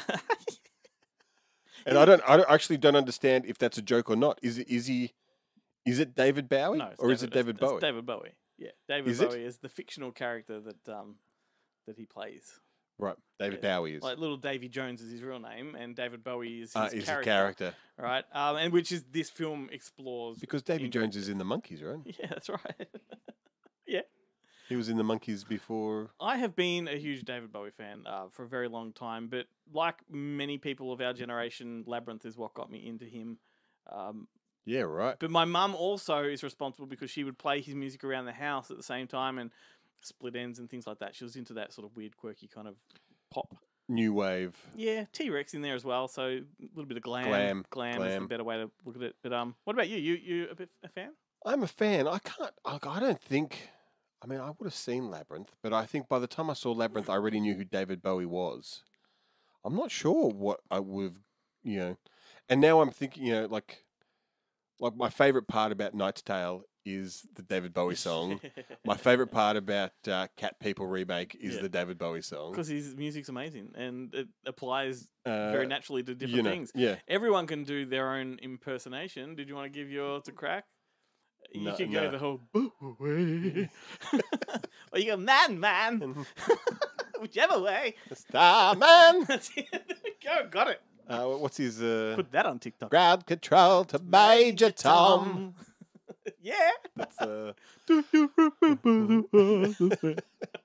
and I don't, I don't, actually don't understand if that's a joke or not. Is it, is he, is it David Bowie No, it's or is it David it's, Bowie? It's David Bowie. Yeah, David Is it? Bowie is the fictional character that um that he plays. Right, David Yeah. Bowie is. Like little Davy Jones is his real name, and David Bowie is his Uh, is character. a character Right, um, and which is this film explores. because Davy in Jones great is in the Monkeys, right? Yeah, that's right. Yeah. He was in the Monkeys before. I have been a huge David Bowie fan uh, for a very long time, but like many people of our generation, Labyrinth is what got me into him. Um, Yeah, right. but my mum also is responsible because she would play his music around the house at the same time and split ends and things like that. She was into that sort of weird, quirky kind of pop. New wave. Yeah, T-Rex in there as well, so a little bit of glam. Glam, glam, is glam. the better way to look at it. But um, what about you? You you a bit a fan? I'm a fan. I can't. I, I don't think. I mean, I would have seen Labyrinth, but I think by the time I saw Labyrinth, I already knew who David Bowie was. I'm not sure what I would have, you know. And now I'm thinking, you know, like, like my favorite part about Knight's Tale is the David Bowie song. My favorite part about uh, Cat People remake is Yeah. the David Bowie song. Because his music's amazing and it applies Uh, very naturally to different you know, things. Yeah. Everyone can do their own impersonation. Did you want to give yours a crack? You No, could go no. the whole boo away. Or you go man man. Whichever way. Star Man. That's it. There we go. Got it. Uh, what's his uh, Put that on TikTok. ground control to Major Tom? Yeah. That's uh, Do you remember the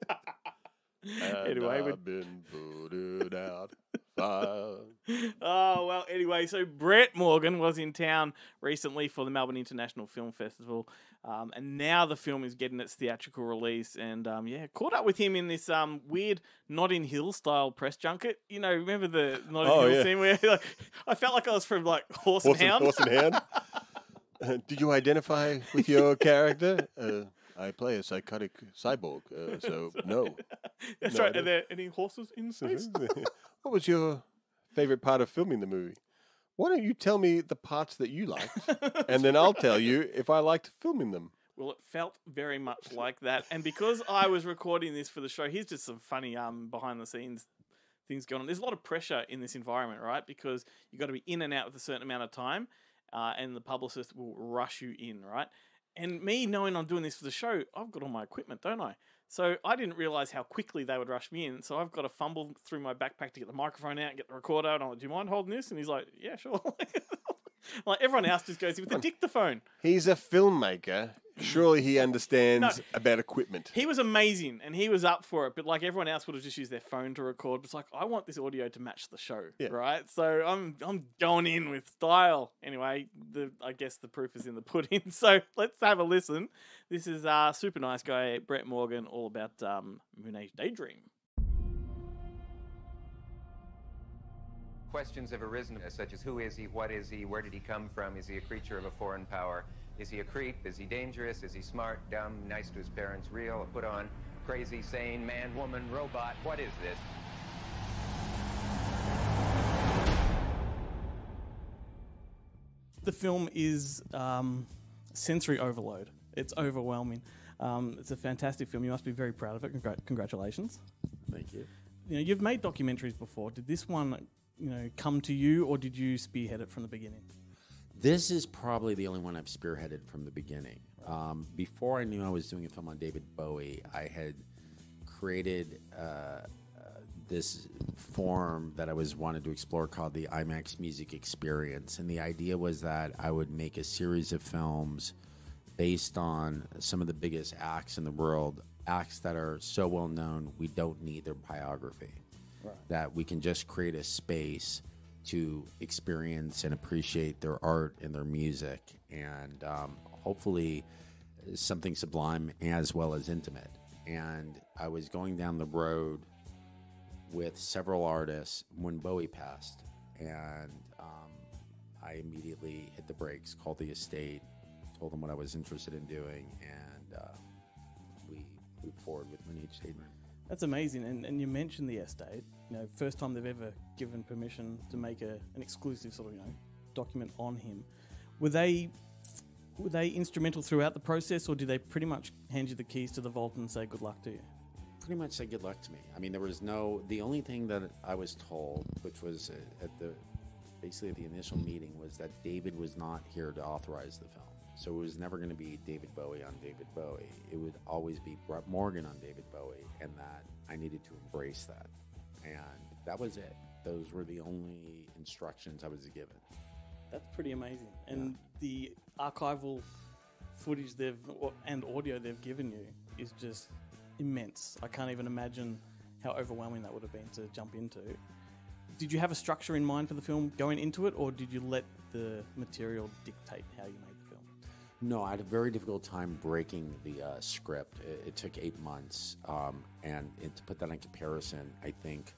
and Anyway, we- I've been booted out. Fire. Oh, well, anyway, so Brett Morgan was in town recently for the Melbourne International Film Festival, um, and now the film is getting its theatrical release, and um, yeah, caught up with him in this um, weird Notting Hill style press junket. You know, remember the Notting Oh, Hill yeah. scene where like, I felt like I was from like Horse, Horse and and, Hound? horse and hound. Uh, did you identify with your character? Uh, I play a psychotic cyborg, uh, so no. That's No, I right. Are don't. there any horses in space? What was your favorite part of filming the movie? Why don't you tell me the parts that you liked, and then I'll tell you if I liked filming them. Well, it felt very much like that. And because I was recording this for the show, here's just some funny um behind the scenes things going on. There's a lot of pressure in this environment, right? Because you got to be in and out with a certain amount of time, uh, and the publicist will rush you in, right? And me knowing I'm doing this for the show, I've got all my equipment, don't I? So I didn't realize how quickly they would rush me in. So I've got to fumble through my backpack to get the microphone out and get the recorder. And I'm like, do you mind holding this? And he's like, yeah, sure. Like everyone else just goes in with the dictaphone. He's a filmmaker. Surely he understands No. about equipment. He was amazing and he was up for it, but like everyone else would have just used their phone to record. But it's like, I want this audio to match the show, Yeah. right? So I'm I'm going in with style. Anyway, the I guess the proof is in the pudding. So let's have a listen. This is uh super nice guy Brett Morgan, all about um Moon Age Daydream. Questions have arisen, such as who is he, what is he, where did he come from, is he a creature of a foreign power, is he a creep, is he dangerous, is he smart, dumb, nice to his parents, real, put on, crazy, sane, man, woman, robot, what is this? The film is um, sensory overload. It's overwhelming. Um, it's a fantastic film. You must be very proud of it. Congrat- congratulations. Thank you. You know, you've made documentaries before. Did this one, you know, come to you, or did you spearhead it from the beginning? This is probably the only one I've spearheaded from the beginning. Um, before I knew I was doing a film on David Bowie, I had created uh, uh, this form that I was wanted to explore called the IMAX Music Experience. And the idea was that I would make a series of films based on some of the biggest acts in the world, acts that are so well known we don't need their biography. Right. That we can just create a space to experience and appreciate their art and their music, and um, hopefully something sublime as well as intimate. And I was going down the road with several artists when Bowie passed, and um, I immediately hit the brakes, called the estate, told them what I was interested in doing, and uh, we moved forward with Lineage Statement. That's amazing. And, and you mentioned the estate. You know, first time they've ever given permission to make a, an exclusive sort of, you know, document on him. Were they were they instrumental throughout the process, or did they pretty much hand you the keys to the vault and say good luck to you? Pretty much say good luck to me. I mean, there was no... The only thing that I was told, which was uh, at the basically at the initial meeting, was that David was not here to authorize the film. So it was never going to be David Bowie on David Bowie. It would always be Brett Morgan on David Bowie, and that I needed to embrace that. And that was it. Those were the only instructions I was given. That's pretty amazing. And the archival footage they've and audio they've given you is just immense. I can't even imagine how overwhelming that would have been to jump into. Did you have a structure in mind for the film going into it, or did you let the material dictate how you made the film? No, I had a very difficult time breaking the uh, script. It, it took eight months. Um, and, and to put that in comparison, I think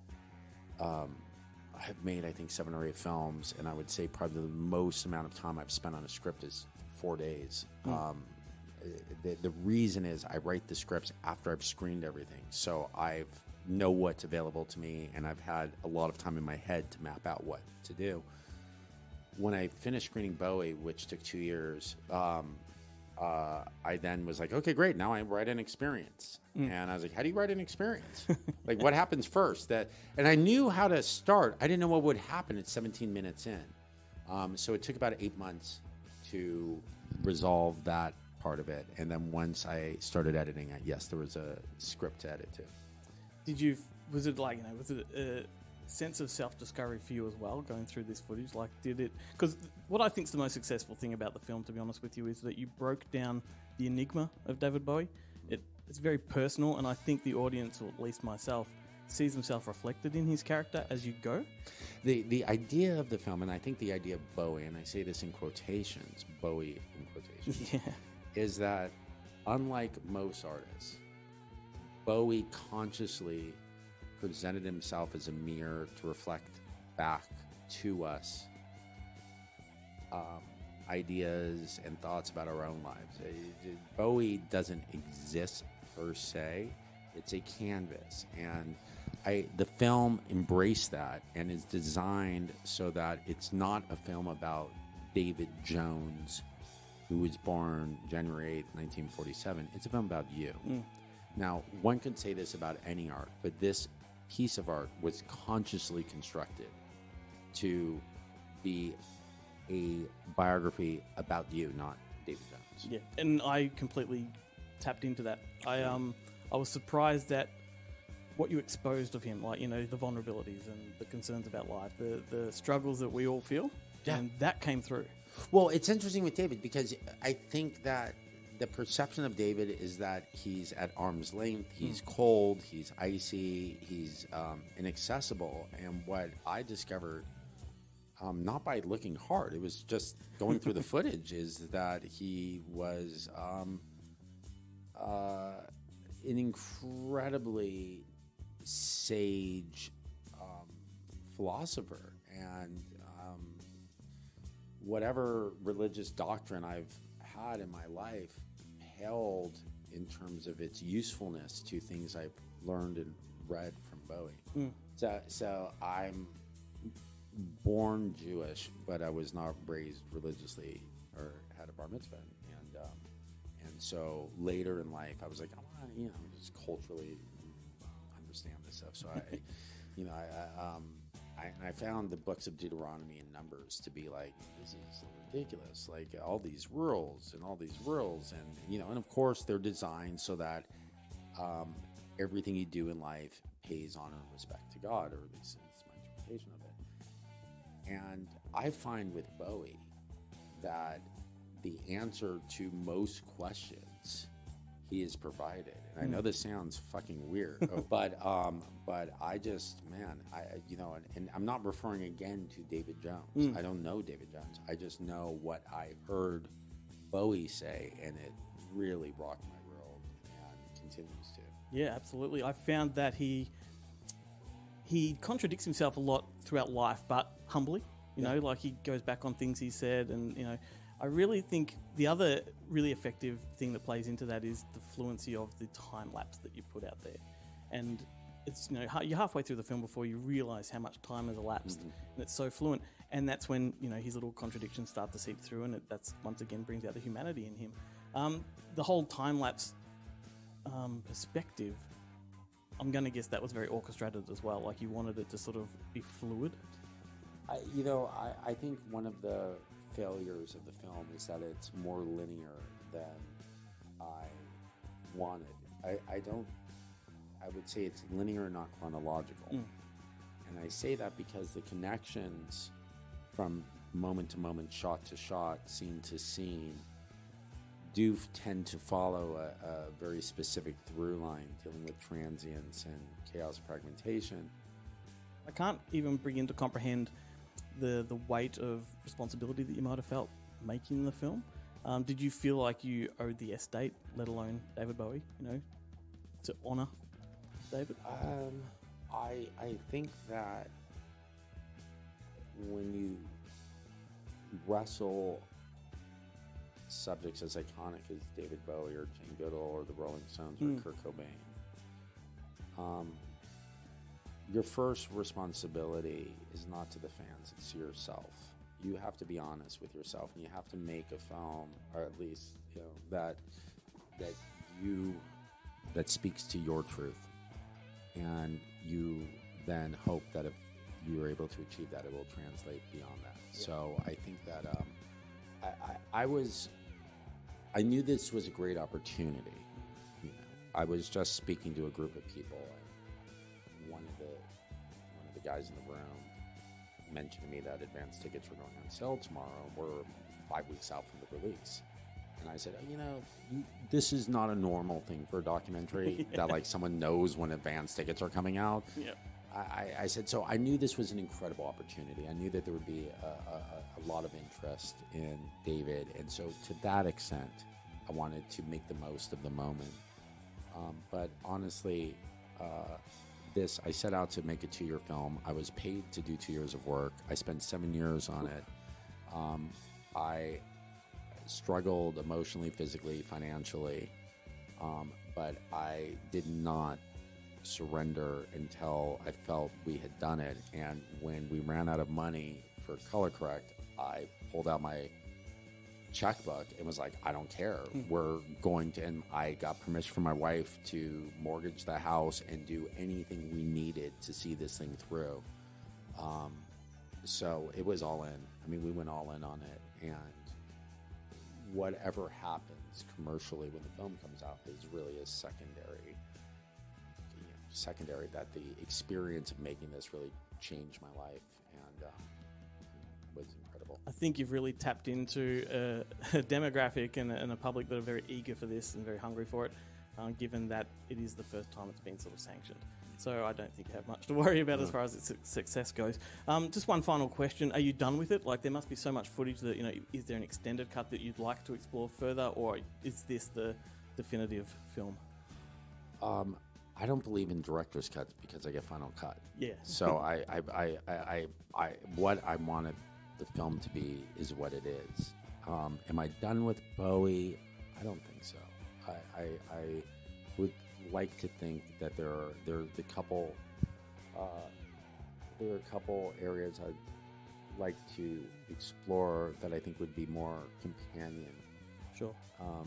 um, I've made, I think, seven or eight films, and I would say probably the most amount of time I've spent on a script is four days. Mm. Um, the, the reason is I write the scripts after I've screened everything. So I know what's available to me, and I've had a lot of time in my head to map out what to do. When I finished screening Bowie, which took two years, um, uh, I then was like, okay, great. Now I write an experience. Mm. And I was like, how do you write an experience? Like, what happens first? That, and I knew how to start. I didn't know what would happen at seventeen minutes in. Um, so it took about eight months to resolve that part of it. And then once I started editing it, yes, there was a script to edit to. Did you, was it like, you know, was it a sense of self-discovery for you as well, going through this footage? Like, did it, because what I think is the most successful thing about the film, to be honest with you, is that you broke down the enigma of David Bowie. It, it's very personal, and I think the audience, or at least myself, sees himself reflected in his character as you go. The the idea of the film, and I think the idea of Bowie, and I say this in quotations, Bowie in quotations, yeah. is that unlike most artists, Bowie consciously presented himself as a mirror to reflect back to us um, ideas and thoughts about our own lives. It, it, Bowie doesn't exist per se. It's a canvas, and I the film embraced that and is designed so that it's not a film about David Jones, who was born January eighth, nineteen forty-seven. It's a film about you. Mm. Now, one could say this about any art, but this piece of art was consciously constructed to be a biography about you, not David Jones. Yeah, and I completely tapped into that. I um I was surprised at what you exposed of him, like, you know, the vulnerabilities and the concerns about life, the the struggles that we all feel, yeah. and that came through. Well, it's interesting with David because I think that the perception of David is that he's at arm's length, he's mm. cold, he's icy, he's um, inaccessible. And what I discovered, um, not by looking hard, it was just going through the footage, is that he was um, uh, an incredibly sage um, philosopher. And um, whatever religious doctrine I've had in my life held in terms of its usefulness to things I've learned and read from Bowie. Mm. So, so I'm born Jewish, but I was not raised religiously or had a bar mitzvah. And um, and so later in life, I was like, I want to, you know, just culturally understand this stuff. So I, you know, I, I um. I, and I found the books of Deuteronomy and Numbers to be like, this is ridiculous. Like all these rules and all these rules, and you know, and of course they're designed so that um, everything you do in life pays honor and respect to God, or at least it's my interpretation of it. And I find with Bowie that the answer to most questions he has provided. And I know this sounds fucking weird, but um, but I just, man, I I- you know, and, and I'm not referring again to David Jones. I don't know David Jones. I just know what I heard Bowie say, and it really rocked my world and continues to. Yeah, absolutely. I found that he he contradicts himself a lot throughout life, but humbly. You know, like he goes back on things he said, and you know, I really think the other really effective thing that plays into that is the fluency of the time lapse that you put out there, and it's you know ha- you're halfway through the film before you realise how much time has elapsed, and it's so fluent, and that's when you know his little contradictions start to seep through, and it, that's once again brings out the humanity in him. Um, the whole time lapse um, perspective, I'm going to guess that was very orchestrated as well. Like you wanted it to sort of be fluid. I, you know, I, I think one of the failures of the film is that it's more linear than I wanted. I, I don't, I would say it's linear, not chronological. Mm. And I say that because the connections from moment to moment, shot to shot, scene to scene, do f- tend to follow a, a very specific through line dealing with transience and chaos fragmentation. I can't even begin to comprehend the the weight of responsibility that you might have felt making the film. Um, did you feel like you owed the estate, let alone David Bowie, you know, to honour David? Um, I I think that when you wrestle subjects as iconic as David Bowie or Jane Goodall or the Rolling Stones or Mm. Kurt Cobain, um, your first responsibility is not to the fans, it's to yourself. You have to be honest with yourself, and you have to make a film, or at least, you know, that that you that speaks to your truth. And you then hope that if you are able to achieve that, it will translate beyond that. So I think that um, I, I, I was, I knew this was a great opportunity. You know, I was just speaking to a group of people, and one of the one of the guys in the room mentioned to me that advance tickets were going on sale tomorrow. We're five weeks out from the release. And I said, oh, you know, you, this is not a normal thing for a documentary that like someone knows when advance tickets are coming out. Yeah. I, I, I said, so I knew this was an incredible opportunity. I knew that there would be a, a, a lot of interest in David. And so to that extent, I wanted to make the most of the moment. Um, but honestly, uh, this, I set out to make a two-year film. I was paid to do two years of work. I spent seven years on it. Um, I struggled emotionally, physically, financially, um, but I did not surrender until I felt we had done it. And when we ran out of money for Color Correct, I pulled out my checkbook and was like, I don't care. We're going to, and I got permission from my wife to mortgage the house and do anything we needed to see this thing through. Um, so it was all in. I mean, we went all in on it, and whatever happens commercially when the film comes out is really a secondary, you know, secondary that the experience of making this really changed my life and um, was incredible. I think you've really tapped into a, a demographic and a, and a public that are very eager for this and very hungry for it, uh, given that it is the first time it's been sort of sanctioned. So I don't think you have much to worry about as far as its su- success goes. Um, just one final question. Are you done with it? Like, there must be so much footage that, you know, is there an extended cut that you'd like to explore further, or is this the definitive film? Um, I don't believe in director's cuts because I get final cut. Yeah. So I, I, I, I, I, I, what I wanted the film to be is what it is. Um, am I done with Bowie? I don't think so. I, I, I would like to think that there are there are the couple uh, there are a couple areas I'd like to explore that I think would be more companion Sure. um,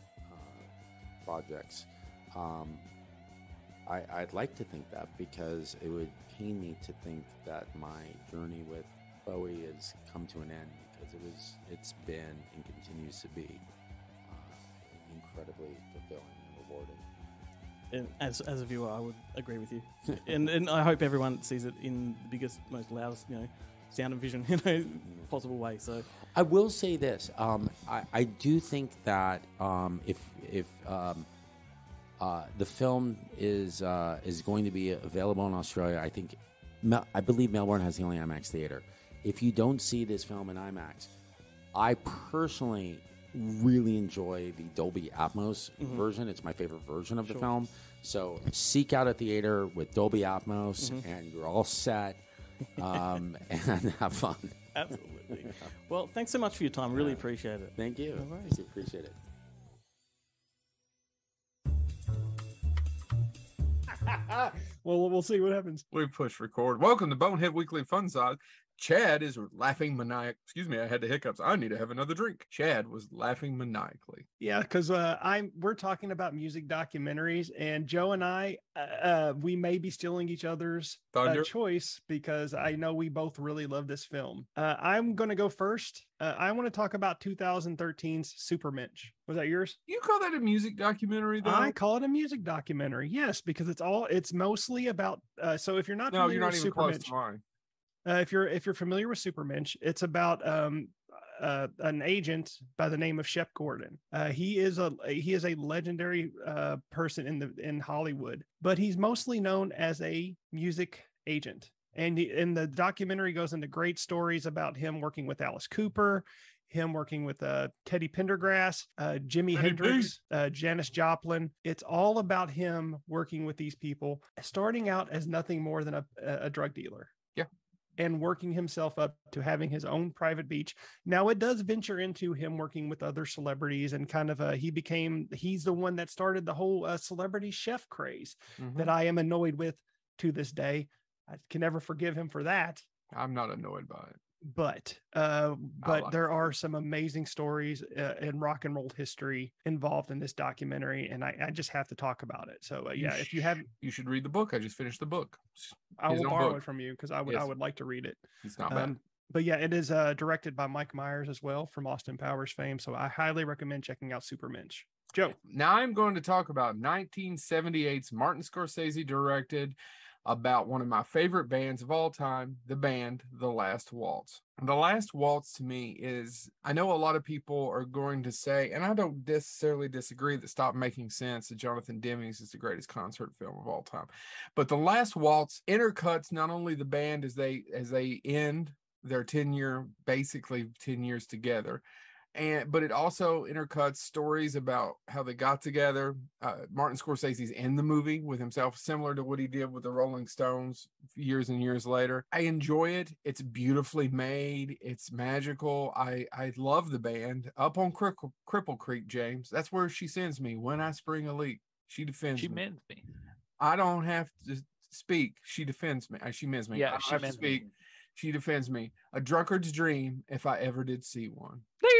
uh, projects. Um, I, I'd like to think that because it would pain me to think that my journey with Bowie has come to an end, because it was it's been and continues to be uh, incredibly fulfilling and rewarding. And as as a viewer, I would agree with you, and and I hope everyone sees it in the biggest, most loudest, you know, sound and vision, you know, possible way. So I will say this: um, I, I do think that um, if if um, Uh, the film is uh, is going to be available in Australia. I think, Mel- I believe Melbourne has the only IMAX theater. If you don't see this film in IMAX, I personally really enjoy the Dolby Atmos Mhm. version. It's my favorite version of the Sure. film. So seek out a theater with Dolby Atmos, Mhm. and you're all set, um, and have fun. Absolutely. Well, thanks so much for your time. Really appreciate it. Thank you. No worries. Appreciate it. Well, we'll see what happens. We push record. Welcome to Bonehead Weekly Fun Size. Chad is laughing maniac. Excuse me, I had the hiccups. I need to have another drink. Chad was laughing maniacally. Yeah, because uh, I'm we're talking about music documentaries, and Joe and I, uh, uh, we may be stealing each other's uh, Thunder. choice because I know we both really love this film. Uh, I'm going to go first. Uh, I want to talk about twenty thirteen's Supermensch. Was that yours? You call that a music documentary, though? I call it a music documentary. Yes, because it's all it's mostly about. Uh, so if you're not no, familiar you're not with even close Supermensch, to mine. Uh, if you're if you're familiar with Supermensch, it's about um, uh, an agent by the name of Shep Gordon. Uh, he is a he is a legendary uh, person in the in Hollywood, but he's mostly known as a music agent. And he, and the documentary goes into great stories about him working with Alice Cooper, him working with uh, Teddy Pendergrass, uh, Jimi Teddy Hendrix, uh, Janis Joplin. It's all about him working with these people, starting out as nothing more than a, a drug dealer. Yeah. And working himself up to having his own private beach. Now it does venture into him working with other celebrities, and kind of uh, he became, he's the one that started the whole uh, celebrity chef craze Mhm. that I am annoyed with to this day. I can never forgive him for that. I'm not annoyed by it. But uh, but like there are some amazing stories uh, in rock and roll history involved in this documentary, and I, I just have to talk about it. So uh, You yeah, if you haven't, You should read the book. I just finished the book. I His will own borrow book. it from you because I would I Yes. would like to read it. It's not bad. Um, but yeah, it is uh, directed by Mike Myers as well from Austin Powers fame. So I highly recommend checking out Supermensch. Joe. Now I'm going to talk about nineteen seventy-eight's Martin Scorsese directed about one of my favorite bands of all time, the band The Last Waltz. The Last Waltz to me is, I know a lot of people are going to say, and I don't necessarily disagree, that Stop Making Sense, that Jonathan Demming's is the greatest concert film of all time. But The Last Waltz intercuts not only the band as they as they end their ten year, basically ten years together, and but it also intercuts stories about how they got together. Uh, Martin Scorsese's in the movie with himself, similar to what he did with the Rolling Stones years and years later. I enjoy it. It's beautifully made. It's magical. I I love the band. Up on Cripple, Cripple Creek, James. That's where she sends me when I spring a leak. She defends She me. mends me. I don't have to speak. She defends me. Uh, She mends me. I Yeah, don't she have to mends me. speak. She defends me. A drunkard's dream, if I ever did see one.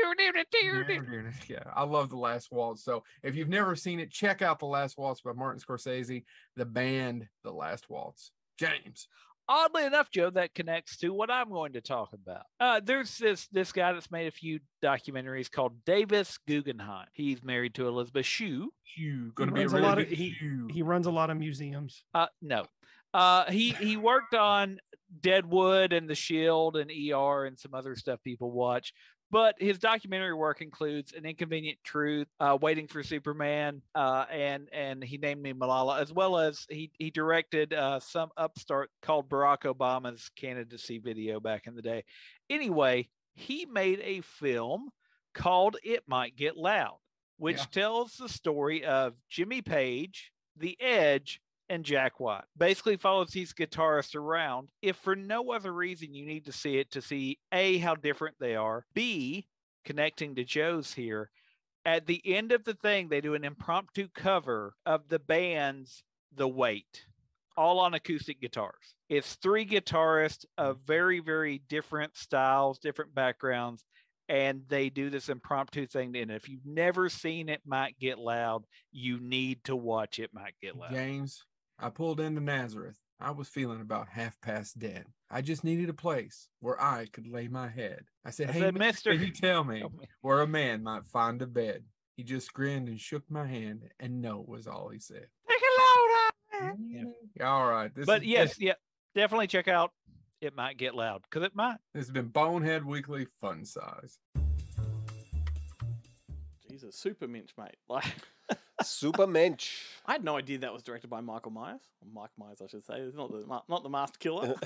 Yeah, I love The Last Waltz. So if you've never seen it, check out The Last Waltz by Martin Scorsese, the band The Last Waltz. James. Oddly enough, Joe, that connects to what I'm going to talk about. Uh, there's this this guy that's made a few documentaries called Davis Guggenheim. He's married to Elizabeth Shue. Shue, He gonna be a runs a really lot of big he, shoe. he runs a lot of museums. Uh, no. Uh, he he worked on Deadwood and The Shield and E R and some other stuff people watch. But his documentary work includes An Inconvenient Truth, uh, Waiting for Superman, uh, and and He Named Me Malala, as well as he he directed uh, some upstart called Barack Obama's candidacy video back in the day. Anyway, he made a film called It Might Get Loud, which Yeah. tells the story of Jimmy Page, The Edge, and Jack White. Basically follows these guitarists around. If for no other reason, you need to see it to see A, how different they are, B, connecting to Joe's here. At the end of the thing, they do an impromptu cover of the band's The Weight, all on acoustic guitars. It's three guitarists of very, very different styles, different backgrounds, and they do this impromptu thing. And if you've never seen It Might Get Loud, you need to watch It Might Get Loud. James, I pulled into Nazareth. I was feeling about half past dead. I just needed a place where I could lay my head. I said, I hey, said, mister, mister, can you tell me help me." where a man might find a bed? He just grinned and shook my hand, and no was all he said. Take it loud, man. Yeah. Yeah, all right. This But is, yes, this, yeah, definitely check out It Might Get Loud, because it might. this has been Bonehead Weekly Fun Size. Jesus, super minch, mate. Like Supermensch. I had no idea that was directed by Michael Myers. Or Mike Myers, I should say. It's not the ma- not the masked killer.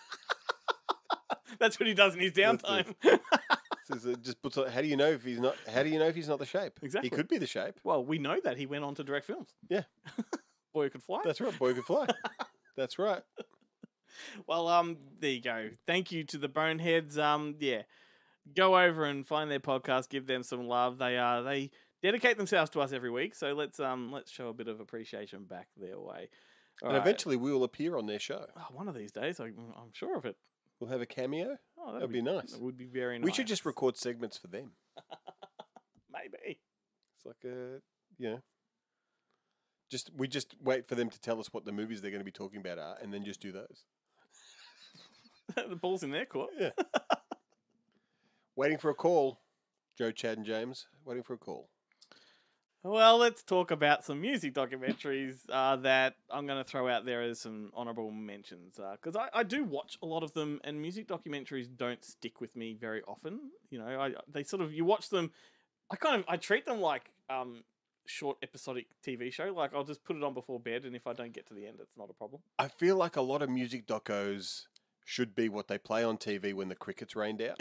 That's what he does in his downtime. Says it just puts on, how do you know if he's not? How do you know if he's not the Shape? Exactly. He could be the Shape. Well, we know that he went on to direct films. Yeah. Boy Who Could Fly. That's right. Boy Could Fly. That's right. Well, um, there you go. Thank you to the Boneheads. Um, yeah, go over and find their podcast. Give them some love. They are they dedicate themselves to us every week. So let's um let's show a bit of appreciation back their way. All and right. eventually we will appear on their show. Oh, one of these days, I, I'm sure of it. We'll have a cameo. Oh, that'd, be, nice. That would be very nice. We should just record segments for them. Maybe. It's like a you know. Just we just wait for them to tell us what the movies they're going to be talking about are, and then just do those. The ball's in their court. Yeah. Waiting for a call, Joe, Chad, and James. Waiting for a call. Well, let's talk about some music documentaries uh, that I'm going to throw out there as some honourable mentions. Because I, I do watch a lot of them, and music documentaries don't stick with me very often. You know, I, they sort of, you watch them, I kind of, I treat them like um, short episodic T V show. Like, I'll just put it on before bed, and if I don't get to the end, it's not a problem. I feel like a lot of music docos should be what they play on T V when the cricket's rained out.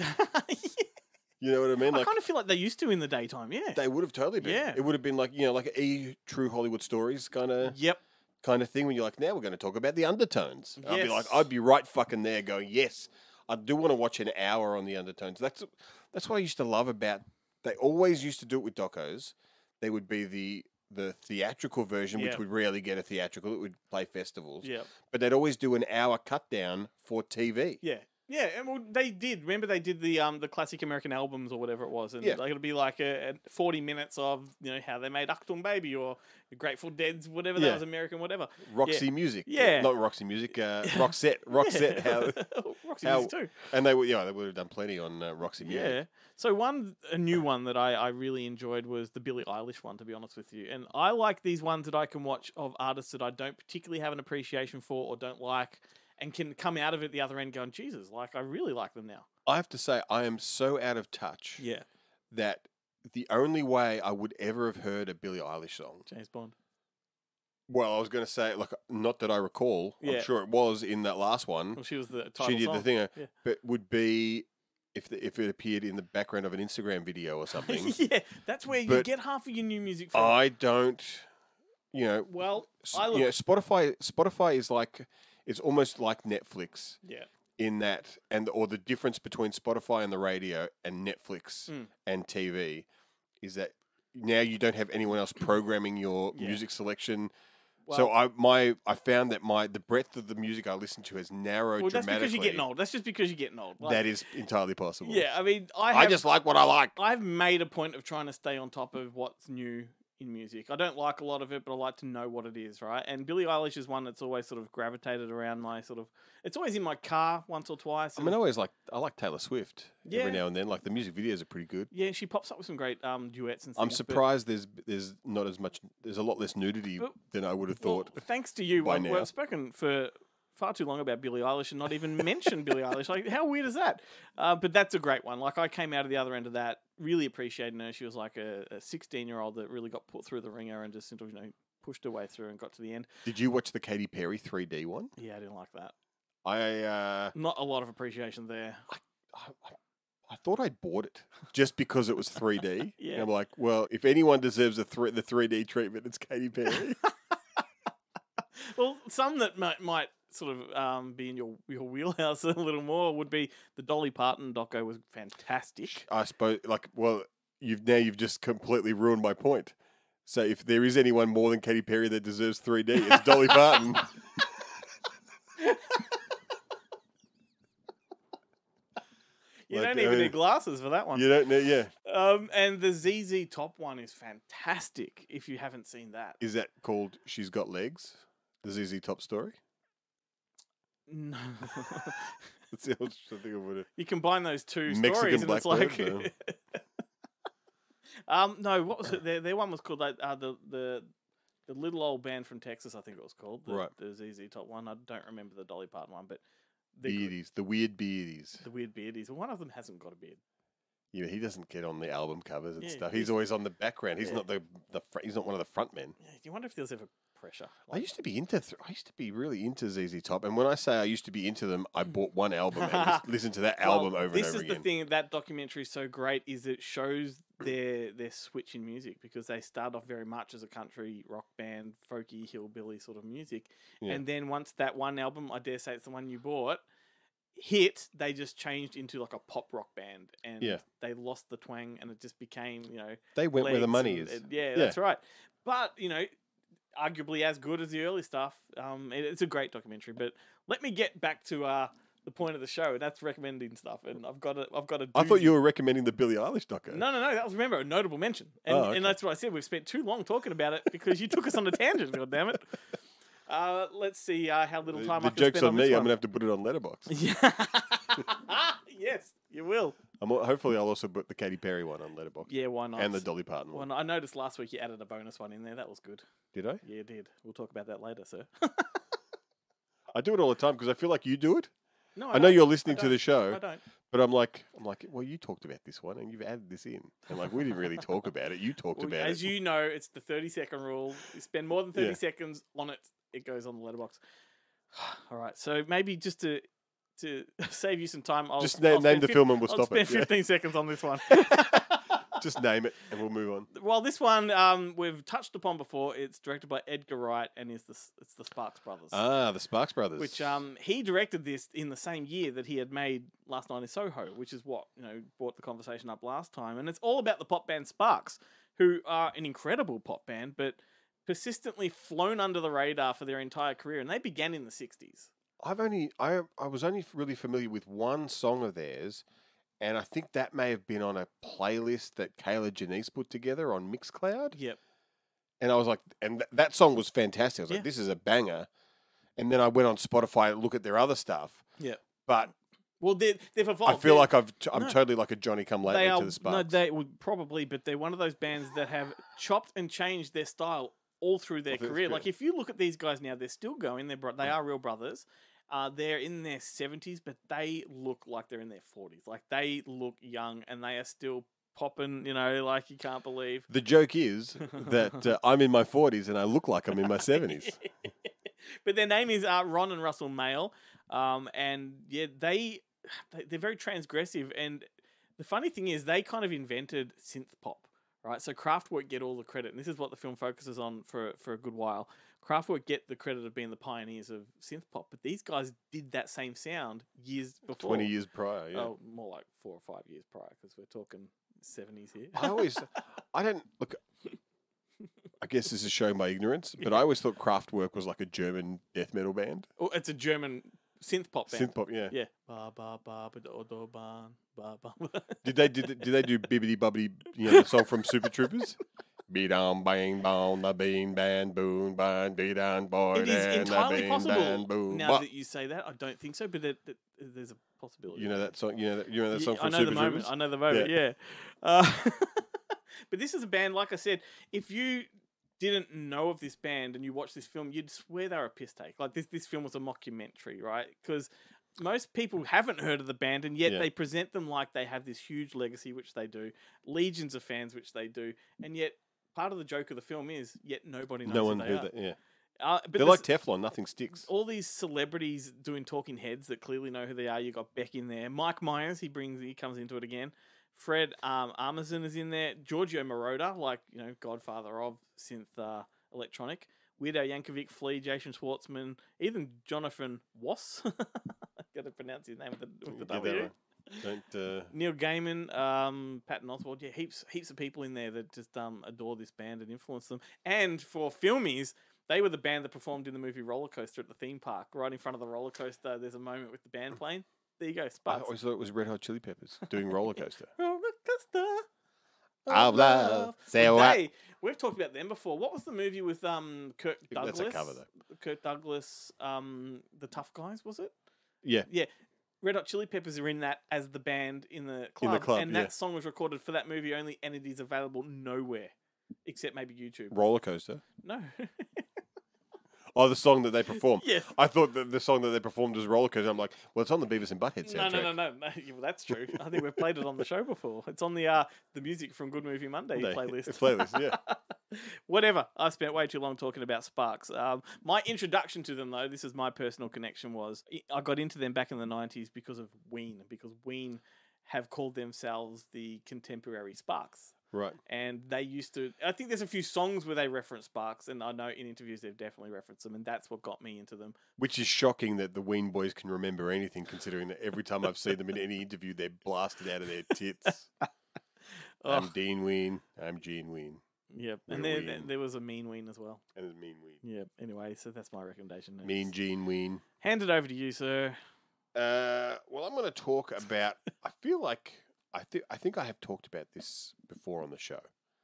You know what I mean? I Like kind of feel like they used to in the daytime, yeah. they would have totally been. Yeah. It would have been like, you know, like a E True Hollywood Stories kind of Yep. kind of thing when you're like, now we're going to talk about the undertones. I'd be like, Yes. I'd be right fucking there going, yes, I do want to watch an hour on the undertones. That's that's what I used to love about. They always used to do it with docos. They would be the the theatrical version, which Yep. would rarely get a theatrical. It would play festivals. Yep. But they'd always do an hour cut down for T V. Yeah. Yeah, and well, they did. Remember, they did the um the classic American albums or whatever it was, and Yeah. like it'll be like a, a forty minutes of you know how they made Achtung Baby or the Grateful Dead's whatever that Yeah. was American whatever. Roxy Yeah. Music. Yeah, Not Roxy Music, uh, Roxette. Roxette. How, Roxy how, Music too. And they would, yeah, they would have done plenty on uh, Roxy Music. Yeah. So one a new one that I, I really enjoyed was the Billie Eilish one, to be honest with you. And I like these ones that I can watch of artists that I don't particularly have an appreciation for or don't like, and can come out of it the other end going, Jesus, like I really like them now. I have to say, I am so out of touch Yeah. that the only way I would ever have heard a Billie Eilish song, James Bond. well, I was going to say, like, not that I recall, Yeah. I'm sure it was in that last one. Well, she was the title She did song. the thing, uh, Yeah. but would be if the, if it appeared in the background of an Instagram video or something. Yeah, that's where you But get half of your new music from. I don't, you know. Well, s- I look. you know, Spotify. Spotify is like it's almost like Netflix. Yeah. In that, and or the difference between Spotify and the radio and Netflix Mm. and T V is that now you don't have anyone else programming your Yeah. music selection. so I my I found that my the breadth of the music I listen to has narrowed Well, that's dramatically. because you're getting old. That's just because you're getting old. Like, that is entirely possible. Yeah, I mean, I I have, just like what I like. I've made a point of trying to stay on top of what's new in music. I don't like a lot of it, but I like to know what it is, right? And Billie Eilish is one that's always sort of gravitated around my sort of. It's always in my car once or twice. I mean, I always like I like Taylor Swift Yeah. every now and then. Like the music videos are pretty good. yeah, she pops up with some great um, duets and things. I'm but- surprised there's there's not as much. There's a lot less nudity But- than I would have Well, thought. thanks to you, by we've, now. we've spoken for far too long about Billie Eilish and not even mentioned Billie Eilish. Like, how weird is that? Uh, but that's a great one. Like, I came out of the other end of that really appreciating her. She was like a sixteen-year-old that really got put through the ringer and just sort of, you know, pushed her way through and got to the end. Did you watch the Katy Perry three D one? Yeah, I didn't like that. I uh, Not a lot of appreciation there. I, I thought I'd bought it just because it was three D. Yeah. And I'm like, well, if anyone deserves a thr the three D treatment, it's Katy Perry. Well, some that might, might sort of um, be in your, your wheelhouse a little more would be the Dolly Parton doco was fantastic. I suppose, like, well, you've now you've just completely ruined my point. So if there is anyone more than Katy Perry that deserves three D, it's Dolly Parton. You Like, don't I even mean, need glasses for that one. You don't know, yeah. Um, and the Z Z Top one is fantastic if you haven't seen that. Is that called She's Got Legs? The Z Z Top story? No. That's the only thing I would have. You combine those two Mexican stories and it's like... Blackbird, um, no, what was it? Their, their one was called like, uh, the, the the little old band from Texas, I think it was called. The, Right. The Z Z Top one. I don't remember the Dolly Parton one, but... Beardies, the weird beardies. The weird beardies. One of them hasn't got a beard. Yeah, he doesn't get on the album covers and Yeah, stuff. he's- He's always on the background. He's Yeah. not the the fr- he's not one of the front men. Yeah, you wonder if there's ever pressure. I used to be into th- I used to be really into Z Z Top, and when I say I used to be into them, I bought one album and lis- listened to that album Well, over this and over is again. the thing that documentary is so great is it shows their their switch in music because they start off very much as a country rock band, folky hillbilly sort of music, Yeah. and then once that one album, I dare say it's the one you bought, hit, they just changed into like a pop rock band, and Yeah. they lost the twang, and it just became you know They went where the legs money and- is. and- yeah, Yeah. that's right. But you know. Arguably as good as the early stuff. Um, it- it's a great documentary. But let me get back to uh, the point of the show, and that's recommending stuff. And I've got a, I've got a. I thought doozy. you were recommending the Billie Eilish doco. No, no, no. That was remember a notable mention, and, Oh, okay. and that's what I said. We've spent too long talking about it because you took us on a tangent. God damn it. Uh, let's see uh, how little The, time the I can joke's spend on on me. this I'm one. gonna have to put it on Letterboxd. Yes, you will. I'm, al- hopefully, I'll also put the Katy Perry one on Letterboxd. Yeah, why not? And the Dolly Parton one. Well, I noticed last week you added a bonus one in there. That was good. Did I? Yeah, it did. We'll talk about that later, sir. I do it all the time because I feel like you do it. No, I, I know don't. you're I listening to don't. the show. I don't. But I'm like, I'm like, well, you talked about this one and you've added this in, and like we didn't really talk about it. You talked Well, about as it. you know, it's the thirty second rule. You spend more than thirty Yeah. seconds on it, it goes on the letterbox. All right, so maybe just to to save you some time, I'll Just I'll name- name spend the fif- film and we'll I'll stop it, spend yeah. fifteen seconds on this one. Just name it and we'll move on. Well, this one um, we've touched upon before. It's directed by Edgar Wright and is the s- it's the Sparks Brothers. Ah, the Sparks Brothers. Which um he directed this in the same year that he had made Last Night in Soho, which is what you know brought the conversation up last time, and it's all about the pop band Sparks, who are an incredible pop band, but persistently flown under the radar for their entire career, and they began in the sixties. I've only I I was only really familiar with one song of theirs, and I think that may have been on a playlist that Kayla Janice put together on Mixcloud. Yep. And I was like, and th- that song was fantastic. I was Yeah. like, this is a banger. And then I went on Spotify to look at their other stuff. Yep. But Well, they they've evolved. I feel They're- like I've t- I'm No. totally like a Johnny Come Lately they are to the Sparks. no, they would probably, but they're one of those bands that have chopped and changed their style all through their Well, that's career. good. Like if you look at these guys now, they're still going. They're bro- they are real brothers. Uh, they're in their seventies, but they look like they're in their forties. Like they look young, and they are still popping. You know, like you can't believe. The joke is that uh, I'm in my forties and I look like I'm in my seventies. But their name is uh, Ron and Russell Mail, um, and yeah, they they- they're very transgressive. And the funny thing is, they kind of invented synth pop, right? So Kraftwerk get all the credit, and this is what the film focuses on for for a good while. Kraftwerk get the credit of being the pioneers of synth pop, but these guys did that same sound years before. twenty years prior, yeah. Oh, more like four or five years prior, because we're talking seventies here. I always, I don't look. I guess this is showing my ignorance, but I always thought Kraftwerk was like a German death metal band. Oh, it's a German synth pop band. Synth pop, yeah. Yeah. Ba ba ba ba do do ban ba ba. Did they did, did they do Bibbidi Bubbidi? You know, the song from Super Troopers. Be down, bang, bang, the bean band, boon, bang, be down, boy, It is and the entirely bean possible. band, boon. Now What? that you say that, I don't think so, but it, it, there's a possibility. You know that song? You know that? You know that Yeah, song I from know Super the moment. Troopers? I know the moment. Yeah. Uh, but this is a band. Like I said, if you didn't know of this band and you watch this film, you'd swear they were a piss take. Like this, this film was a mockumentary, right? Because most people haven't heard of the band, and yet Yeah. they present them like they have this huge legacy, which they do, legions of fans, which they do, and yet part of the joke of the film is yet nobody knows No who one they knew are. that. Yeah, Uh, but they're there's- like Teflon. Nothing sticks. all these celebrities doing talking heads that clearly know who they are. You got Beck in there, Mike Myers. He brings, he comes into it again. Fred um, Armisen is in there. Giorgio Moroder, like you know, godfather of synth uh, electronic. Weird Al Yankovic, Flea, Jason Schwartzman, even Jonathan Wass. I've got to pronounce his name with the, with the Get that W. right. Don't. Uh, Neil Gaiman, um, Patton Oswalt, yeah, heaps, heaps of people in there that just um, adore this band and influence them. And for filmies, they were the band that performed in the movie Roller Coaster at the theme park. Right in front of the roller coaster, there's a moment with the band playing. There you go, I Sparks. always thought it was Red Hot Chili Peppers doing Roller Coaster. Roller coaster. Of love. Say But what? they- we've talked about them before. What was the movie with um Kirk Yeah, Douglas? that's a cover, though. Kirk Douglas, um, the Tough Guys, was it? Yeah. Yeah. Red Hot Chili Peppers are in that as the band in the In club, the club, and yeah. that song was recorded for that movie only, and it is available nowhere except maybe YouTube. Roller Coaster. No, Oh, the song that they perform. Yes. I thought that the song that they performed was Roller Coaster. I'm like, well, it's on the Beavis and Butthead No, soundtrack. no, no, no, no. Yeah, well, that's true. I think we've played it on the show before. It's on the uh, the music from Good Movie Monday Monday. playlist. Playlist, yeah. Whatever. I've spent way too long talking about Sparks. Um, my introduction to them, though, this is my personal connection, was I got into them back in the nineties because of Ween, because Ween have called themselves the contemporary Sparks. Right. And they used to, I think there's a few songs where they reference Sparks, and I know in interviews they've definitely referenced them, and that's what got me into them. Which is shocking that the Ween boys can remember anything, considering that every time I've seen them in any interview, they're blasted out of their tits. I'm Oh. Dean Ween. I'm Gene Ween. Yep. We're And there, Ween. there was a Mean Ween as well. And there's Mean Ween. Yep. Anyway, so that's my recommendation. Mean Gene Ween. Hand it over to you, sir. Uh, well, I'm going to talk about. I feel like I think I think I have talked about this before on the show.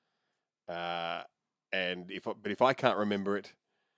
Uh, and if I, but if I can't remember it,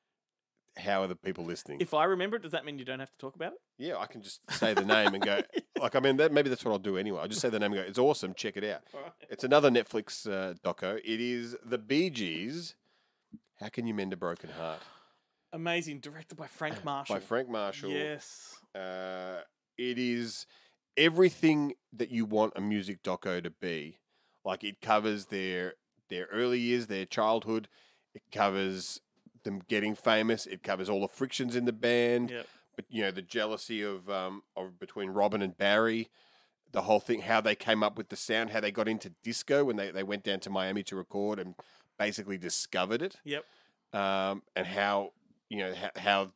how are the people listening? If I remember it, does that mean you don't have to talk about it? Yeah, I can just say the name and go. Like, I mean, that, maybe that's what I'll do anyway. I'll just say the name and go. It's awesome. Check it out. All right. It's another Netflix uh, doco. It is the Bee Gees. How Can You Mend a Broken Heart? Amazing. Directed by Frank Marshall. By Frank Marshall. Yes. Uh, it is everything that you want a music doco to be. Like, it covers their their early years, their childhood. It covers them getting famous. It covers all the frictions in the band. Yep. But you know, the jealousy of um of between Robin and Barry, the whole thing, how they came up with the sound, how they got into disco when they, they went down to Miami to record and basically discovered it. Yep. Um, and how you know how how,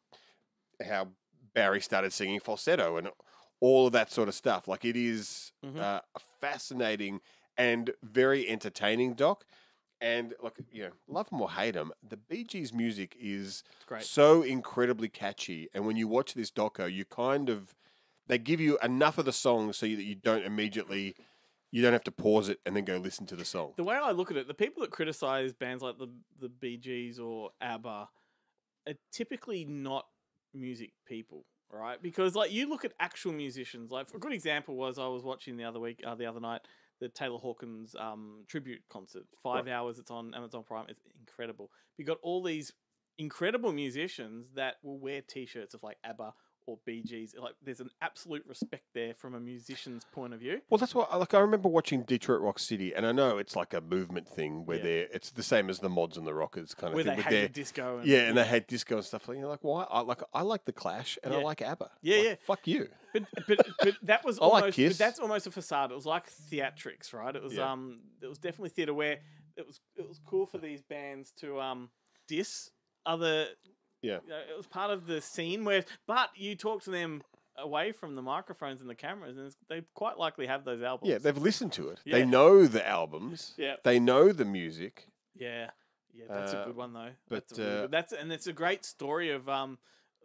how Barry started singing falsetto and all of that sort of stuff. Like, it is Mhm. uh, a fascinating and very entertaining doc. And look, you know, love them or hate them, the Bee Gees' music is great. so incredibly catchy. And when you watch this doco, you kind of they give you enough of the song so that you don't immediately you don't have to pause it and then go listen to the song. The way I look at it, the people that criticize bands like the the Bee Gees or ABBA are typically not music people, right? Because like you look at actual musicians. Like a good example was I was watching the other week, uh, the other night, the Taylor Hawkins um, tribute concert. Five Right. hours. It's on Amazon Prime. It's incredible. You got all these incredible musicians that will wear T-shirts of like ABBA or Bee Gees. Like there's an absolute respect there from a musician's point of view. Well, that's what like I remember watching Detroit Rock City, and I know it's like a movement thing where Yeah. they're it's the same as the Mods and the Rockers kind of Where thing. they but hate they're- the disco and- yeah, and they hate disco and stuff. Like, you're like, why? I like I like the Clash and I Yeah. like ABBA. Yeah, Like, yeah. Fuck you. But but but that was I like almost Kiss. but that's almost a facade. It was like theatrics, right? It was Yeah. um it was definitely theater where it was it was cool for these bands to um diss other. Yeah. You know, it was part of the scene where, but you talk to them away from the microphones and the cameras, and it's, they quite likely have those albums. Yeah, they've listened to it. Yeah. They know the albums. Yeah. They know the music. Yeah, yeah, that's a Uh, good one though. but, that's a really uh, good, that's and it's a great story of um.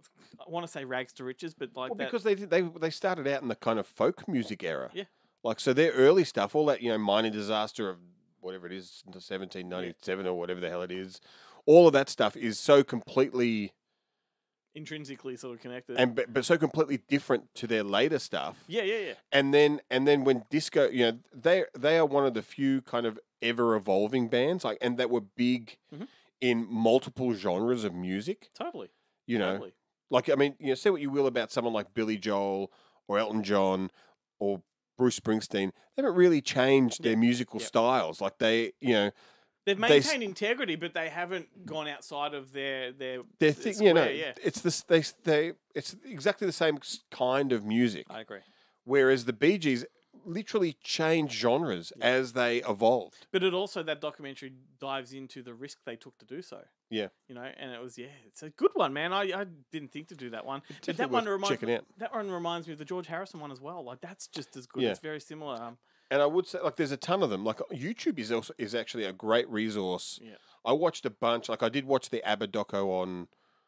I want to say rags to riches, but like Well, that. because they did- they they started out in the kind of folk music era. Yeah. Like, so their early stuff, all that, you know, mining disaster of whatever it is, seventeen ninety-seven or whatever the hell it is, all of that stuff is so completely intrinsically sort of connected. and but, but so completely different to their later stuff. yeah, yeah, yeah. And then and then when disco, you know, they they are one of the few kind of ever evolving bands, like, and that were big Mhm. in multiple genres of music. Totally. You know, Totally. like, I mean, you know, say what you will about someone like Billy Joel or Elton John or Bruce Springsteen, they haven't really changed their musical Yep. styles. Like, they, you know, They've they s- maintained integrity, but they haven't gone outside of their their their their thing, you know, square, yeah. it's this, they, they, it's exactly the same s- kind of music. I agree. Whereas the Bee Gees literally change genres as they evolved. But it also that documentary dives into the risk they took to do so. Yeah. You know, and it was yeah, it's a good one, man. I, I didn't think to do that one, but that definitely one worth reminds checking out. that one reminds me of the George Harrison one as well. Like that's just as good. Yeah. It's very similar. Um, And I would say, like, there's a ton of them. Like, YouTube is also is actually a great resource. Yeah. I watched a bunch. Like, I did watch the ABBA doco on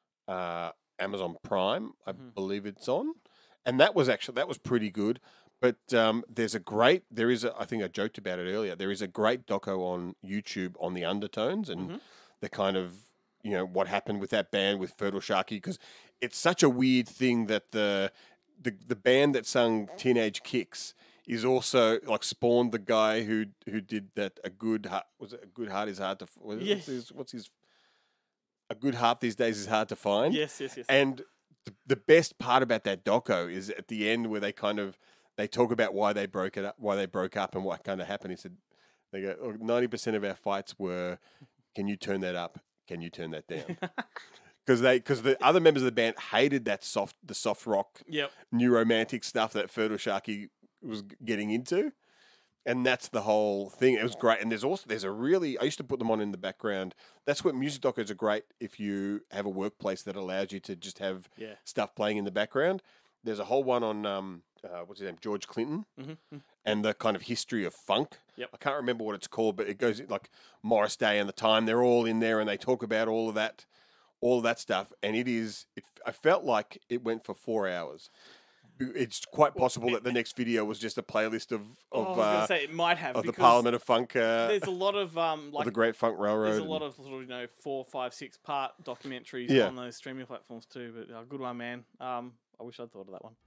uh, Amazon Prime. I Mm-hmm. believe it's on, and that was actually that was pretty good. But um, there's a great. There is a. I think I joked about it earlier. There is a great doco on YouTube on the Undertones and Mm-hmm. the kind of, you know, what happened with that band with Fertile Sharky, because it's such a weird thing that the the the band that sung Teenage Kicks is also like spawned the guy who who did that a good heart was it a good heart is hard to what- Yeah. what's his what's his a good heart these days is hard to find. Yes, yes, yes. And the, the best part about that doco is at the end where they kind of they talk about why they broke it up, why they broke up, and what kind of happened. He said, "They go ninety percent of our fights were, can you turn that up? Can you turn that down?" Because they, because the other members of the band hated that soft, the soft rock, Yep. new romantic stuff that Fergal Sharkey was g- getting into, and that's the whole thing. It was great, and there's also there's a really I used to put them on in the background. That's what music docos are great if you have a workplace that allows you to just have Yeah. stuff playing in the background. There's a whole one on um, uh, what's his name, George Clinton, Mhm. and the kind of history of funk. Yep. I can't remember what it's called, but it goes like Morris Day and the Time. They're all in there, and they talk about all of that, all of that stuff. And it is, it, I felt like it went for four hours. It's quite possible that the next video was just a playlist of Oh, of, I was going uh, to say it might have of the because Parliament of Funk, uh, there's a lot of um, or like the Great Funk Railroad. There's a and- lot of sort of you know four, five, six part documentaries Yeah. on those streaming platforms too. But uh, good one, man. Um, I wish I'd thought of that one.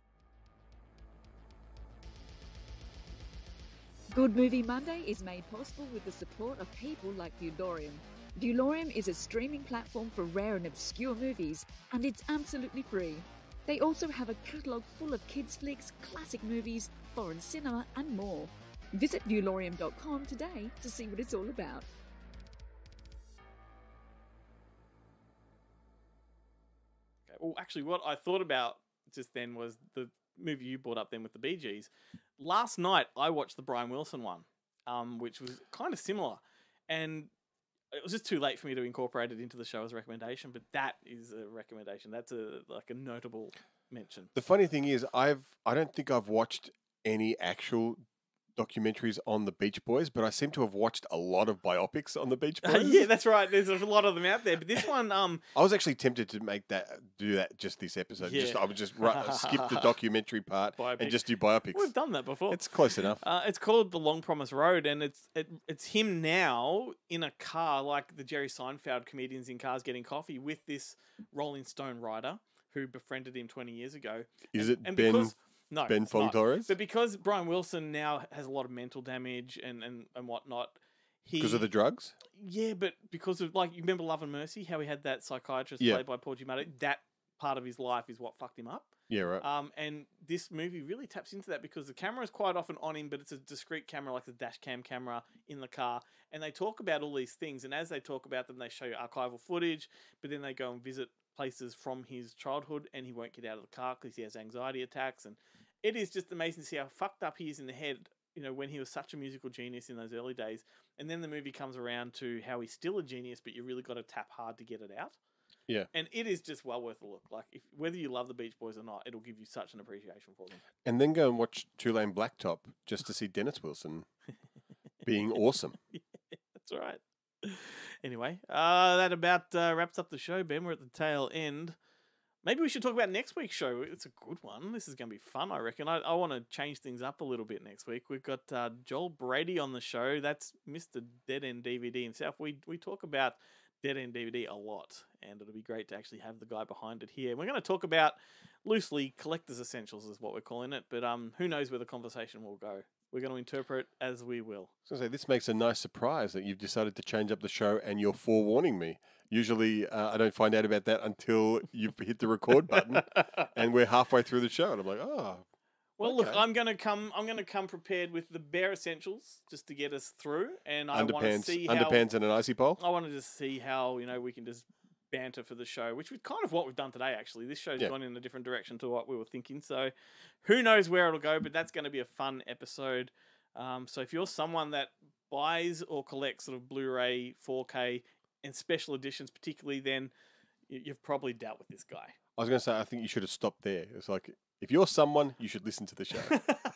Good Movie Monday is made possible with the support of people like Viewlorium. Viewlorium is a streaming platform for rare and obscure movies, and it's absolutely free. They also have a catalogue full of kids' flicks, classic movies, foreign cinema, and more. Visit viewlorium dot com today to see what it's all about. Okay. Well, actually, what I thought about just then was the movie you brought up then with the Bee Gees. Last night, I watched the Brian Wilson one, um, which was kind of similar, and it was just too late for me to incorporate it into the show as a recommendation. But that is a recommendation. That's a like a notable mention. The funny thing is, I've I don't think I've watched any actual documentaries on the Beach Boys, but I seem to have watched a lot of biopics on the Beach Boys. Uh, yeah, that's right. There's a lot of them out there, but this one, um, I was actually tempted to make that do that just this episode. Just Yeah. I would just ru- skip the documentary part Biopic. and just do biopics. We've done that before. It's close enough. Uh, it's called The Long Promised Road, and it's it, it's him now in a car, like the Jerry Seinfeld comedians in cars getting coffee, with this Rolling Stone writer who befriended him twenty years ago. Is And- it and Ben because- no, Ben it's not. Fong-Torres? But because Brian Wilson now has a lot of mental damage and, and, and whatnot, he Because of the drugs? Yeah, but because of like you remember Love and Mercy, how he had that psychiatrist Yeah. played by Paul Giamatti. That part of his life is what fucked him up. Yeah, right. Um, and this movie really taps into that because the camera is quite often on him, but it's a discrete camera, like the dash cam camera in the car. And they talk about all these things, and as they talk about them, they show you archival footage. But then they go and visit places from his childhood, and he won't get out of the car because he has anxiety attacks. And it is just amazing to see how fucked up he is in the head. You know, when he was such a musical genius in those early days, and then the movie comes around to how he's still a genius, but you really got to tap hard to get it out. Yeah. And it is just well worth a look. Like, if, whether you love the Beach Boys or not, it'll give you such an appreciation for them. And then go and watch Tulane Blacktop just to see Dennis Wilson being awesome. That's right. Anyway, uh, that about uh, wraps up the show, Ben. We're at the tail end. Maybe we should talk about next week's show. It's a good one. This is going to be fun, I reckon. I, I want to change things up a little bit next week. We've got uh, Joel Brady on the show. That's Mister Dead End D V D himself. We we talk about Dead End D V D a lot, and it'll be great to actually have the guy behind it here. We're going to talk about loosely collector's essentials is what we're calling it, but um, who knows where the conversation will go. We're going to interpret as we will. I was going to say, this makes a nice surprise that you've decided to change up the show and you're forewarning me. Usually uh, I don't find out about that until you've hit the record button and we're halfway through the show. And I'm like, oh. Well, look, okay. I'm gonna come. I'm gonna come prepared with the bare essentials just to get us through, and I want to Underpants, see how underpants and an icy pole. I want to just see how you know we can just banter for the show, which is kind of what we've done today. Actually, this show's Yeah. gone in a different direction to what we were thinking. So, who knows where it'll go? But that's going to be a fun episode. Um, so if you're someone that buys or collects sort of Blu-ray, four K, and special editions, particularly, then y- you've probably dealt with this guy. I was going to say, I think you should have stopped there. It's like, if you're someone, you should listen to the show.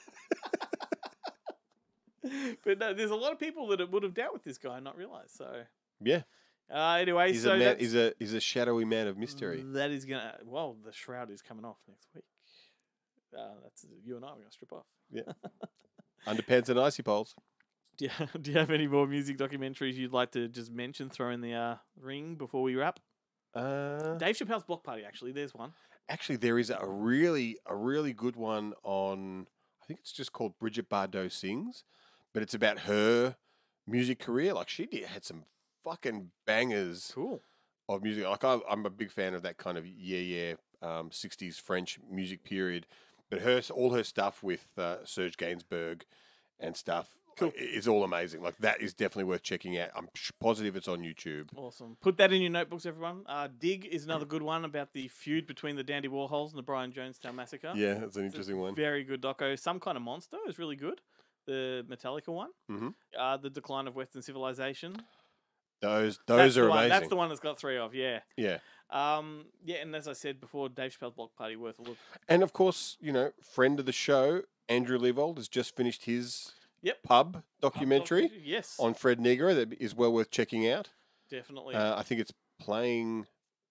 But no, there's a lot of people that would have dealt with this guy and not realized. So Yeah. uh, anyway, He's so a man, that's- he's a he's a shadowy man of mystery. that is gonna. Well, the shroud is coming off next week. Uh, that's you and I. We're gonna strip off. Yeah. Underpants and icy poles. Do you, do you have any more music documentaries you'd like to just mention, throw in the uh, ring before we wrap? Uh, Dave Chappelle's Block Party. Actually, there's one. Actually, there is a really a really good one on. I think it's just called Bridget Bardot Sings, but it's about her music career. Like she did, had some fucking bangers. Cool. of music. Like I, I'm a big fan of that kind of yeah, yeah, um, sixties French music period. But her, all her stuff with uh, Serge Gainsbourg and stuff cool. is all amazing. Like that is definitely worth checking out. I'm positive it's on YouTube. Awesome. Put that in your notebooks, everyone. Uh, Dig is another good one about the feud between the Dandy Warhols and the Brian Jonestown Massacre. Yeah, that's an It's a interesting one. Very good doco. Some Kind of Monster is really good. The Metallica one. Mm-hmm. Uh, the Decline of Western Civilization. Those those That's are the one- amazing. That's the one that's got three of, yeah. Yeah. Um, yeah, and as I said before, Dave Chappelle's Block Party, worth a look. And of course, you know, friend of the show, Andrew Leavold, has just finished his Yep. pub documentary documentary, yes. on Fred Negro that is well worth checking out. Definitely. Uh, I think it's playing,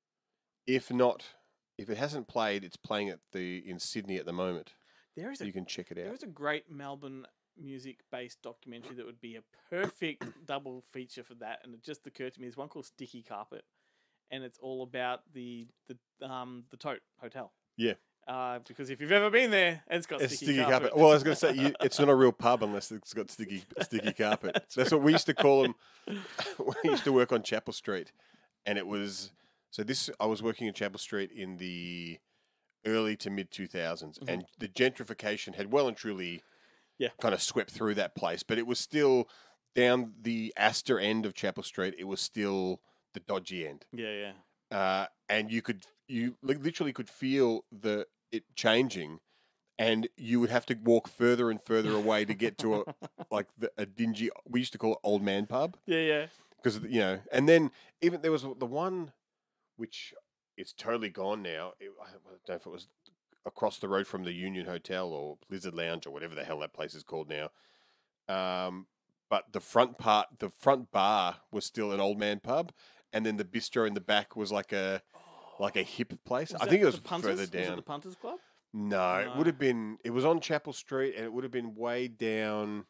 if not, if it hasn't played, it's playing at the in Sydney at the moment. There is So a, you can check it There out. is a great Melbourne music-based documentary that would be a perfect double feature for that, and it just occurred to me. There's one called Sticky Carpet, and it's all about the the um the Tote Hotel. Yeah. Uh, because if you've ever been there, it's got It's sticky, sticky carpet. carpet. Well, I was going to say you, it's not a real pub unless it's got sticky sticky carpet. That's what we used to call them. We used to work on Chapel Street, and it was so. This I was working in Chapel Street in the early to mid two thousands, Mhm. and the gentrification had well and truly, yeah, kind of swept through that place. But it was still down the Astor end of Chapel Street. It was still the dodgy end. Yeah, yeah. Uh, and you could you li- literally could feel the it changing, and you would have to walk further and further away to get to a like the, a dingy. We used to call it old man pub. Yeah, yeah. Because you know, and then even there was the one which it's totally gone now. It, I don't know if it was across the road from the Union Hotel or Blizzard Lounge or whatever the hell that place is called now. Um, but the front part, the front bar was still an old man pub, and then the bistro in the back was like a like a hip place. Was I that think it was the Punters? further Was down. it the Punters Club? No, it No. would have been. It was on Chapel Street, and it would have been way down.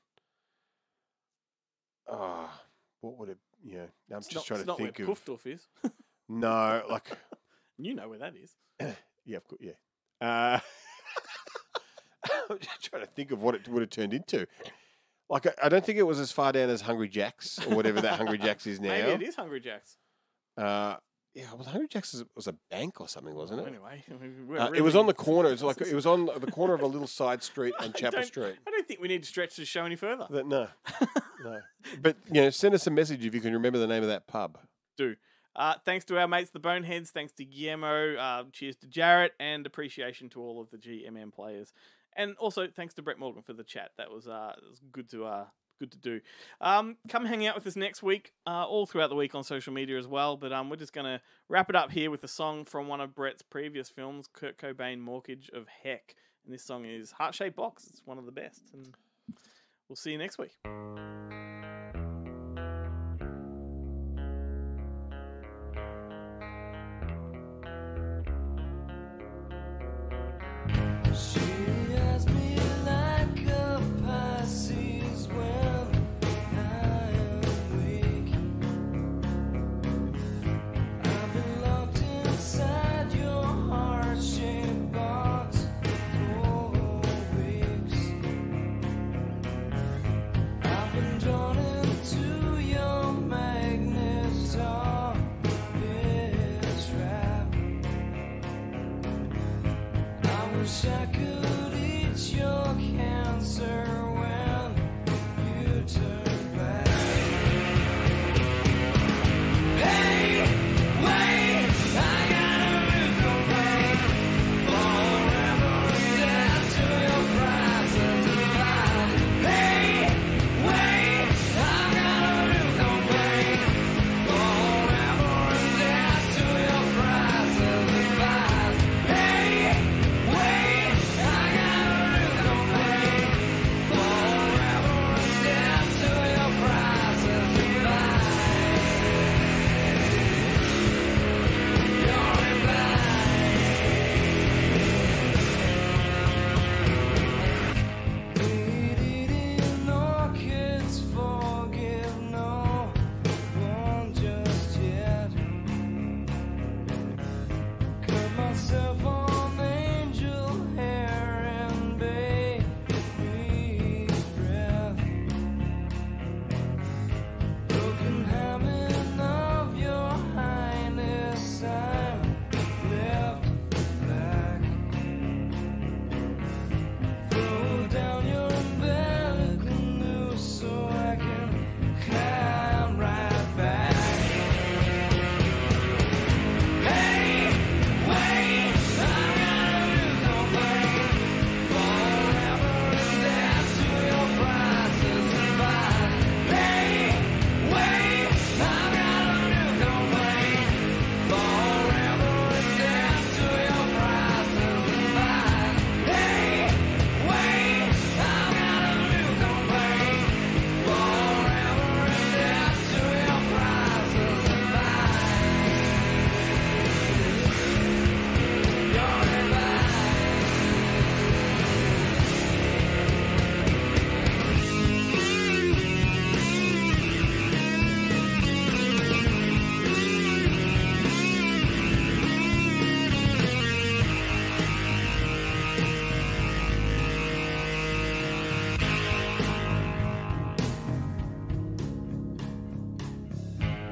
Ah, what would it? Yeah, I'm It's just not, trying it's to not think where of. Puffdorf is. No, like You know where that is. yeah, of course, yeah. Uh, I'm just trying to think of what it would have turned into. Like, I, I don't think it was as far down as Hungry Jack's or whatever that Hungry Jack's is now. Maybe it is Hungry Jack's. Uh, yeah, well, Hungry Jack's was- was a bank or something, wasn't it? Anyway, we're Uh, it really- was on the corner. It was like it was on the corner of a little side street on I Chapel don't- Street. I don't think we need to stretch the show any further. That, no, no. But you know, send us a message if you can remember the name of that pub. Do. Uh, thanks to our mates, the Boneheads. Thanks to Guillermo. Uh, cheers to Jarrett, and appreciation to all of the G M M players. And also thanks to Brett Morgan for the chat. That was uh, that was good to uh, good to do. Um, come hang out with us next week, uh, all throughout the week on social media as well. But um, we're just gonna wrap it up here with a song from one of Brett's previous films, Kurt Cobain, Mortgage of Heck. And this song is Heart Shaped Box. It's one of the best. And we'll see you next week. She has me like a Pisces when I am weak. I've been locked inside your heart-shaped box for weeks. I've been drawn into your magnet trap. I wish I could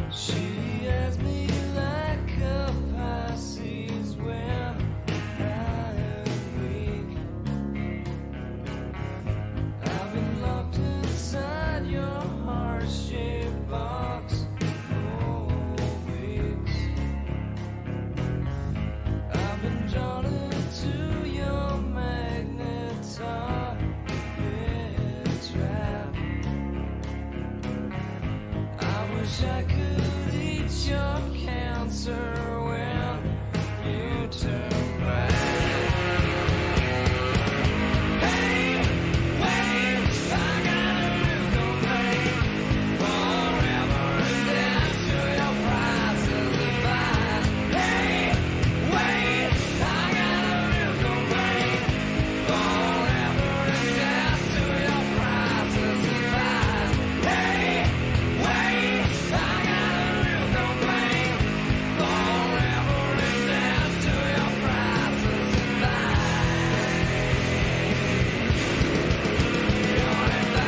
She has me like a Pisces when I'm weak. I've been locked inside your heart-shaped box for weeks. I've been drawn into your magnet trap. I wish I could eat your cancer when you turn back. Hey, wait, I got a real complaint. Forever and death to your prices of mine. Hey, wait, I got a real complaint. Forever and death to your prices of mine. Hey, wait, I got a real complaint. Forever and death to your prices of mine. You're in